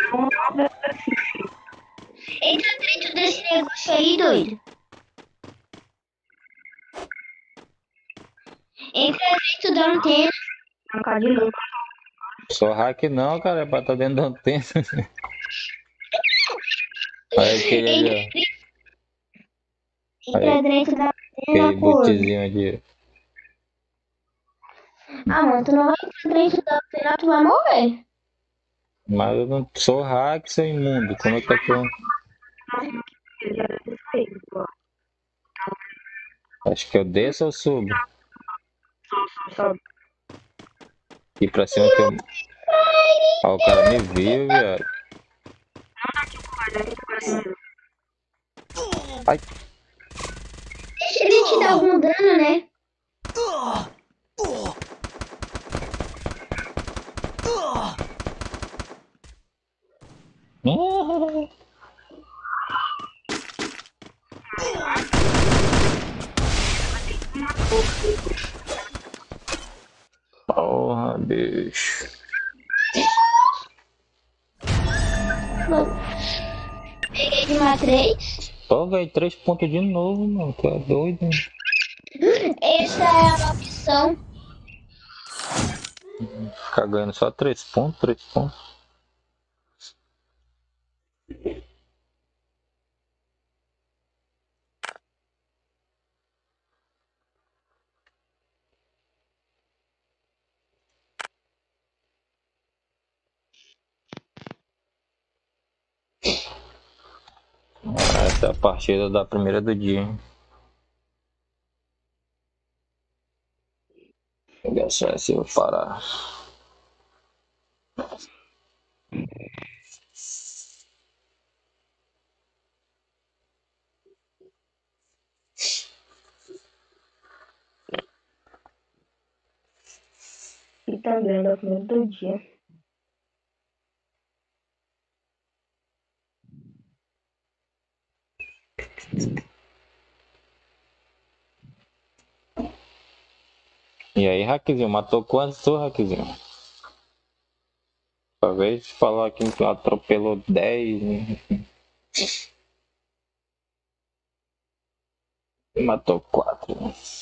[SPEAKER 4] Entra dentro desse negócio aí, doido. Entra dentro da antena.
[SPEAKER 1] Sou hack não, cara, é pra tá dentro da antena. Olha aquele ali, ó.
[SPEAKER 4] Entra dentro da antena,
[SPEAKER 1] Aquele
[SPEAKER 4] porra.
[SPEAKER 1] bootzinho aqui.
[SPEAKER 4] Ah, mano, tu não vai entrar dentro da antena, tu vai morrer.
[SPEAKER 1] Mas eu não sou hack, seu imundo. Como é que tá falando? Acho que eu desço ou subo? E pra cima tem um... Ó, o cara me viu, viado. Ai,
[SPEAKER 4] Deixa ele te dar algum dano, né?
[SPEAKER 1] porra, bicho.
[SPEAKER 4] Peguei de uma três.
[SPEAKER 1] Pô, velho, três pontos de novo, mano. Tu é doido?
[SPEAKER 4] Essa é a opção.
[SPEAKER 1] Ficar ganhando só três pontos, três pontos. Essa é a partida da primeira do dia, hein? Vou ver só se eu vou parar.
[SPEAKER 3] E também da primeira do dia.
[SPEAKER 1] E aí, Hackzinho, matou quantos tu, Hackzinho? Talvez falar que atropelou dez, né? Matou quatro.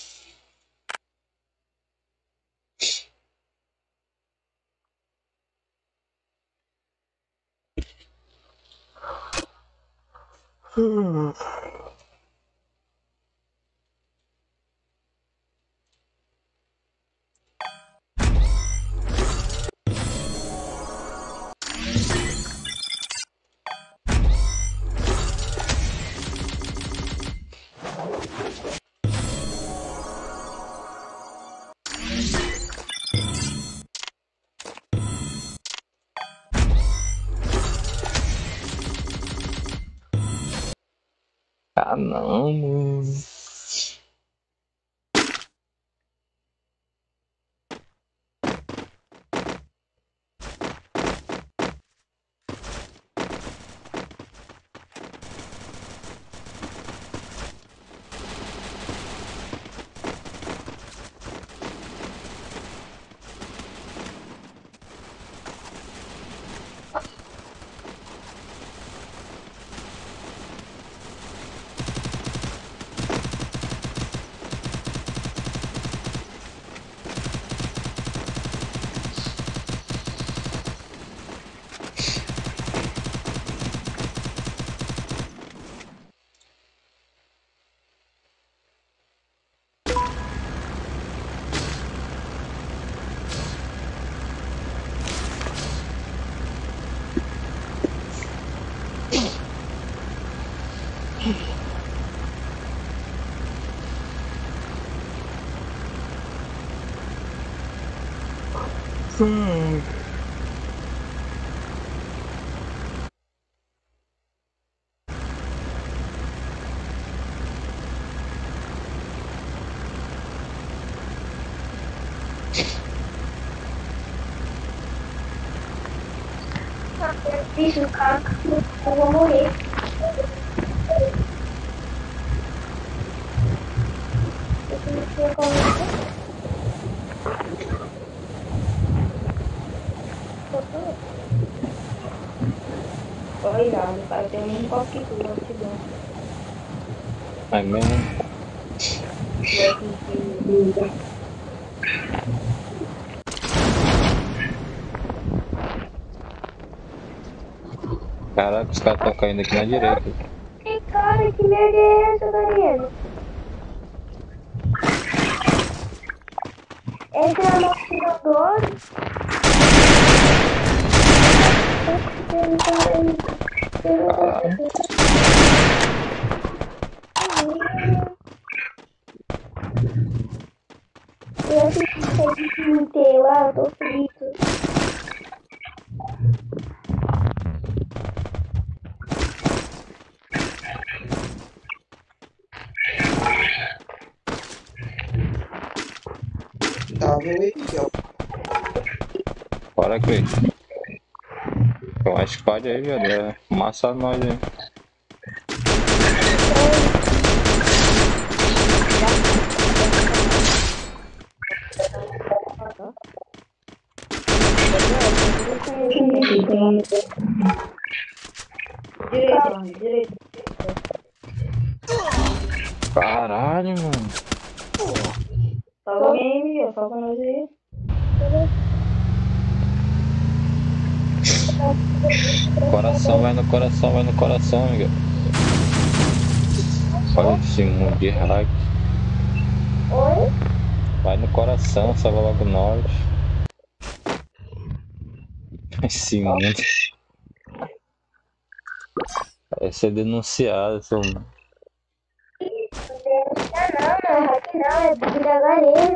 [SPEAKER 1] Ah, não, mano. Hum.
[SPEAKER 4] Bicho, cara, eu vou morrer. Eu não sei como
[SPEAKER 3] Olha, o cara tem um copo que tu não te dou.
[SPEAKER 1] É mesmo? Caraca, os caras estão caindo aqui na direita.
[SPEAKER 4] Ei, cara, que merda é essa, Daniela? Essa é a nossa jogadora? Eu assisti esse filme inteiro lá, eu tô frito.
[SPEAKER 6] Tá vendo aí, ó.
[SPEAKER 1] Bora, Cris. Eu acho que pode aí, velho. Massa nós aí.
[SPEAKER 3] Direito, mano, direito.
[SPEAKER 1] Caralho, mano.
[SPEAKER 3] Salva alguém aí, ó. Salva nós aí.
[SPEAKER 1] Coração, vai no coração, vai no coração, amiga. Olha esse mundo de hack.
[SPEAKER 4] Oi?
[SPEAKER 1] Vai no coração, salva logo nós. Esse mundo. Vai ser denunciado, seu.
[SPEAKER 4] Não, não é hack não, é bug da galera.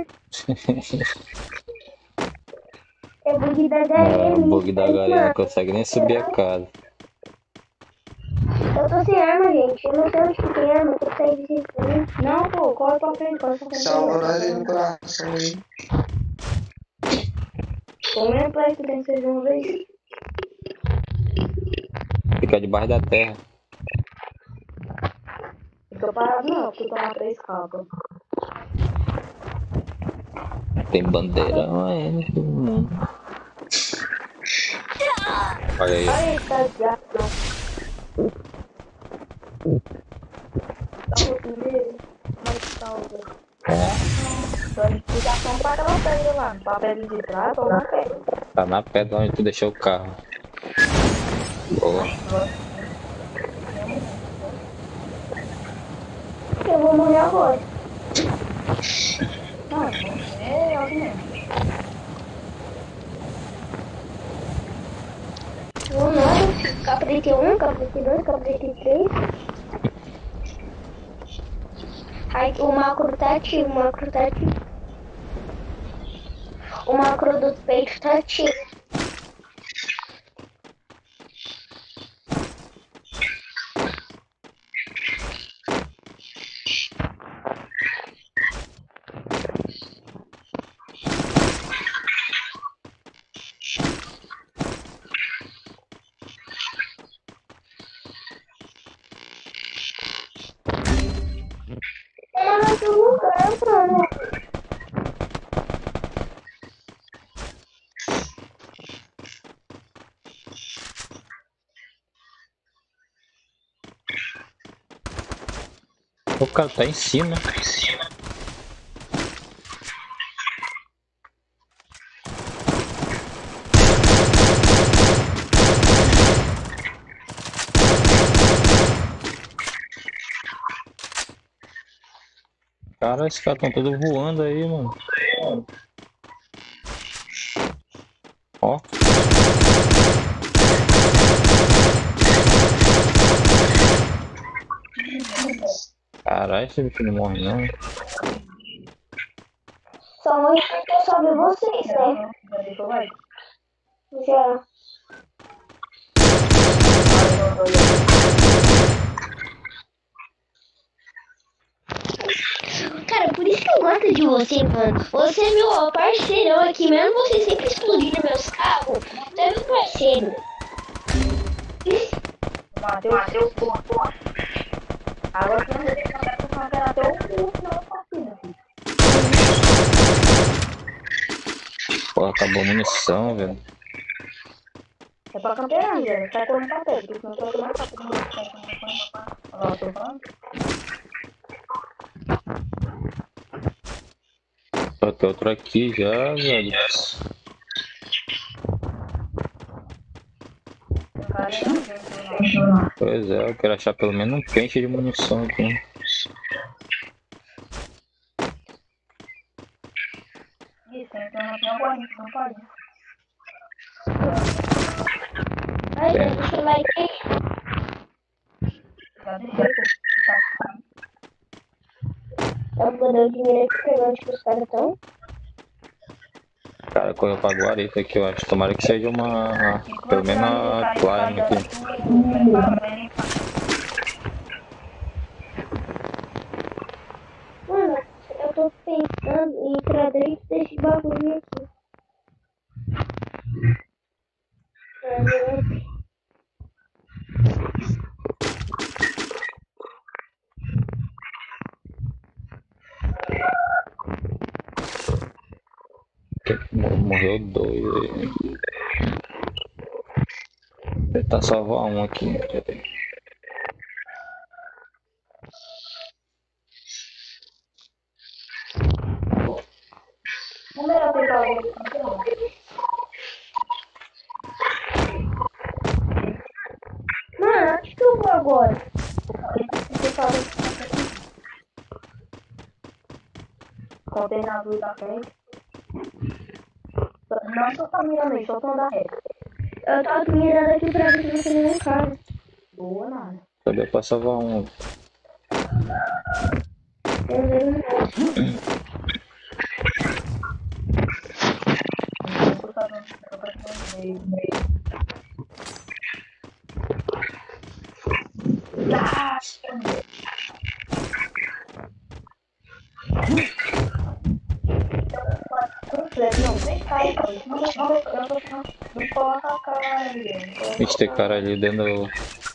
[SPEAKER 4] É bug da galera.
[SPEAKER 1] Não, o bug da galera não
[SPEAKER 4] mano.
[SPEAKER 1] consegue nem subir a casa.
[SPEAKER 4] Eu tô sem arma, gente. Eu não sei onde que tem arma, eu tô sem desespero.
[SPEAKER 3] Não, pô, corre pra frente, corre pra frente.
[SPEAKER 6] Salva nós aí no coração aí.
[SPEAKER 3] Como é play que tem que ser de uma vez?
[SPEAKER 1] Fica debaixo da terra.
[SPEAKER 3] Fica parado não, porque tomar três capas.
[SPEAKER 1] Tem bandeirão aí no mundo. Olha aí.
[SPEAKER 3] Olha esse cara de gato, não. Tá o primeiro? Mas tá o outro. Só explicação para aquela pedra lá. Papel de prata ou na pedra.
[SPEAKER 1] Tá na pedra onde tu deixou o carro. Boa.
[SPEAKER 4] Eu vou morrer agora.
[SPEAKER 3] Não, é assim mesmo.
[SPEAKER 4] Vou nada. Capitete um, capitete dois, capitete três. Aí o macro tá ativo, o macro tá ativo. O macro do peito tá ativo. É mais um lugar, mano.
[SPEAKER 1] O cara tá em cima. Cara, esses caras tão todos voando aí, mano. Ó. Caralho, esse bicho não morre não.
[SPEAKER 4] só vou eu só ver vocês, né?
[SPEAKER 3] Já deixou o like.
[SPEAKER 4] Já. Cara, por isso que eu gosto de você, mano. Você é meu parceirão aqui, mesmo você sempre explodindo meus carros. Você é meu parceiro.
[SPEAKER 3] Matei o seu corpo. Agora você não deve contar com o cara até o curso na partida, filho.
[SPEAKER 1] Porra, acabou a munição, velho.
[SPEAKER 3] É pra campear, velho. Sai correndo pra perto, porque senão você vai tomar rápido. Não vai sair correndo pra perto. Olha lá, eu tô falando.
[SPEAKER 1] Só tem outro aqui já, velho.
[SPEAKER 3] O cara não não.
[SPEAKER 1] Pois é, eu quero achar pelo menos um pente de munição aqui.
[SPEAKER 3] Isso, então não tem uma não pode.
[SPEAKER 4] Ai, gente, você vai ter.
[SPEAKER 3] Já deixei, pô.
[SPEAKER 4] Tá botando o dinheiro aqui pra onde que os caras estão.
[SPEAKER 1] O cara correu pra guarita aqui, eu acho. Tomara que seja uma. Pelo menos a Klein aqui.
[SPEAKER 4] Mano, eu tô pensando em entrar dentro desse bagulho aqui. Uhum.
[SPEAKER 1] Morreu dois aí. Vou tentar salvar um aqui.
[SPEAKER 3] Como era ter falado?
[SPEAKER 4] Mano, onde que eu vou agora?
[SPEAKER 3] Você fala contenedor da frente. Não tô caminhando aí, só tô andando reto.
[SPEAKER 4] Eu tô mirando aqui pra ver se não tem nenhum cara.
[SPEAKER 3] Boa nada.
[SPEAKER 1] Também pra salvar um.
[SPEAKER 4] Eu vejo um monte.
[SPEAKER 3] Não tô sabendo se eu tô passando meio. Ah! Não, nem cai, não, não, não, não coloca a cara ali.
[SPEAKER 1] Vixe, tem cara ali dentro do.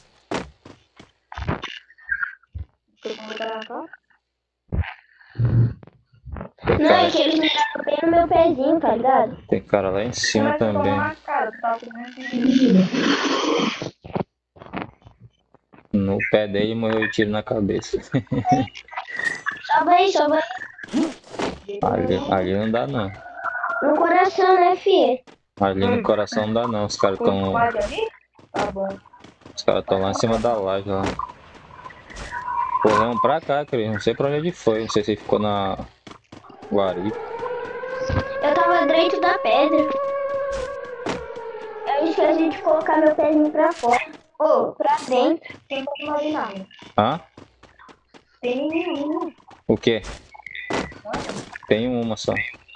[SPEAKER 3] Tem como botar na cara?
[SPEAKER 1] Tem
[SPEAKER 4] Não, é
[SPEAKER 1] cara,
[SPEAKER 4] que eles miraram bem no meu pezinho, tá ligado?
[SPEAKER 1] tem cara lá em cima também.
[SPEAKER 3] Na cara, tu tá com medo.
[SPEAKER 1] No pé dele morreu tiro na cabeça.
[SPEAKER 4] Sobe aí, sobe aí.
[SPEAKER 1] Ali, ali não dá não.
[SPEAKER 4] No coração, né, filho?
[SPEAKER 1] Ali no coração não dá não. Os caras tão.
[SPEAKER 3] Pode ali? Tá bom.
[SPEAKER 1] Os caras tão lá em cima da laje lá. Corremos pra cá, Cris. Não sei pra onde ele foi. Não sei se ele ficou na guarita.
[SPEAKER 4] Eu tava dentro da pedra. Eu esqueci de colocar meu pezinho pra fora. Ô, oh, pra dentro.
[SPEAKER 3] Tem como ali não.
[SPEAKER 1] Hã?
[SPEAKER 3] Tem nenhum.
[SPEAKER 1] O quê? Tem uma só.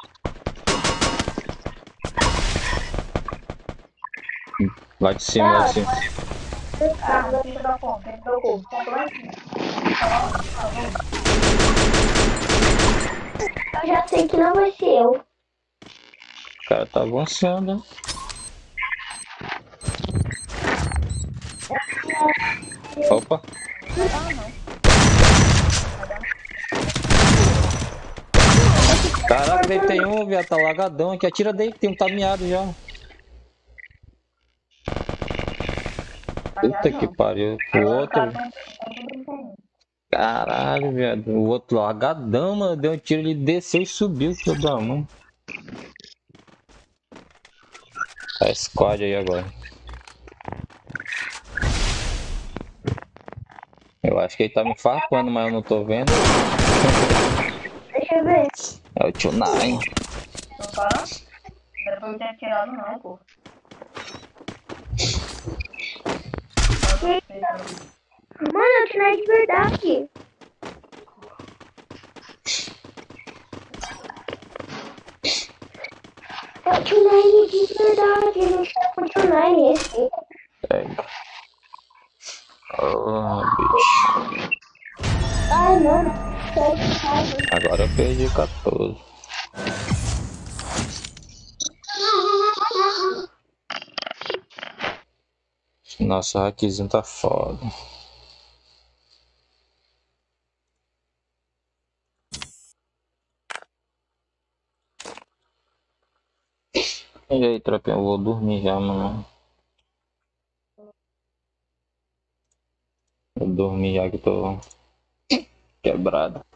[SPEAKER 1] Lá de cima, lá de cima.
[SPEAKER 3] Ah, da ficha da ponta, tem que dar o corpo. Ponta lá em cima.
[SPEAKER 4] Eu já sei que não vai ser eu.
[SPEAKER 1] O cara tá avançando. Opa. Caraca, daí tem um, viado, tá lagadão aqui. Atira daí, tem um tá miado já. Puta que pariu. O outro. Caralho, viado. O outro lagadão, mano. Deu um tiro, ele desceu e subiu, filho da mão. Tá squad aí agora. Eu acho que ele tá me farpando, mas eu não tô vendo.
[SPEAKER 4] Deixa eu ver.
[SPEAKER 1] É o tio Nine.
[SPEAKER 3] Não tá não? Era pra me ter tirado não, pô.
[SPEAKER 4] Mano, eu tirei de verdade. tio Nine de verdade, a gente tá com o tio Nine, respeita.
[SPEAKER 1] Pega. Oh, bicho.
[SPEAKER 4] Ai, não, sério, sabe?
[SPEAKER 1] Agora eu perdi quatorze. Nossa, o hackzinho tá foda. E aí, tropinha, eu vou dormir já, mano. Vou dormir já que tô quebrado.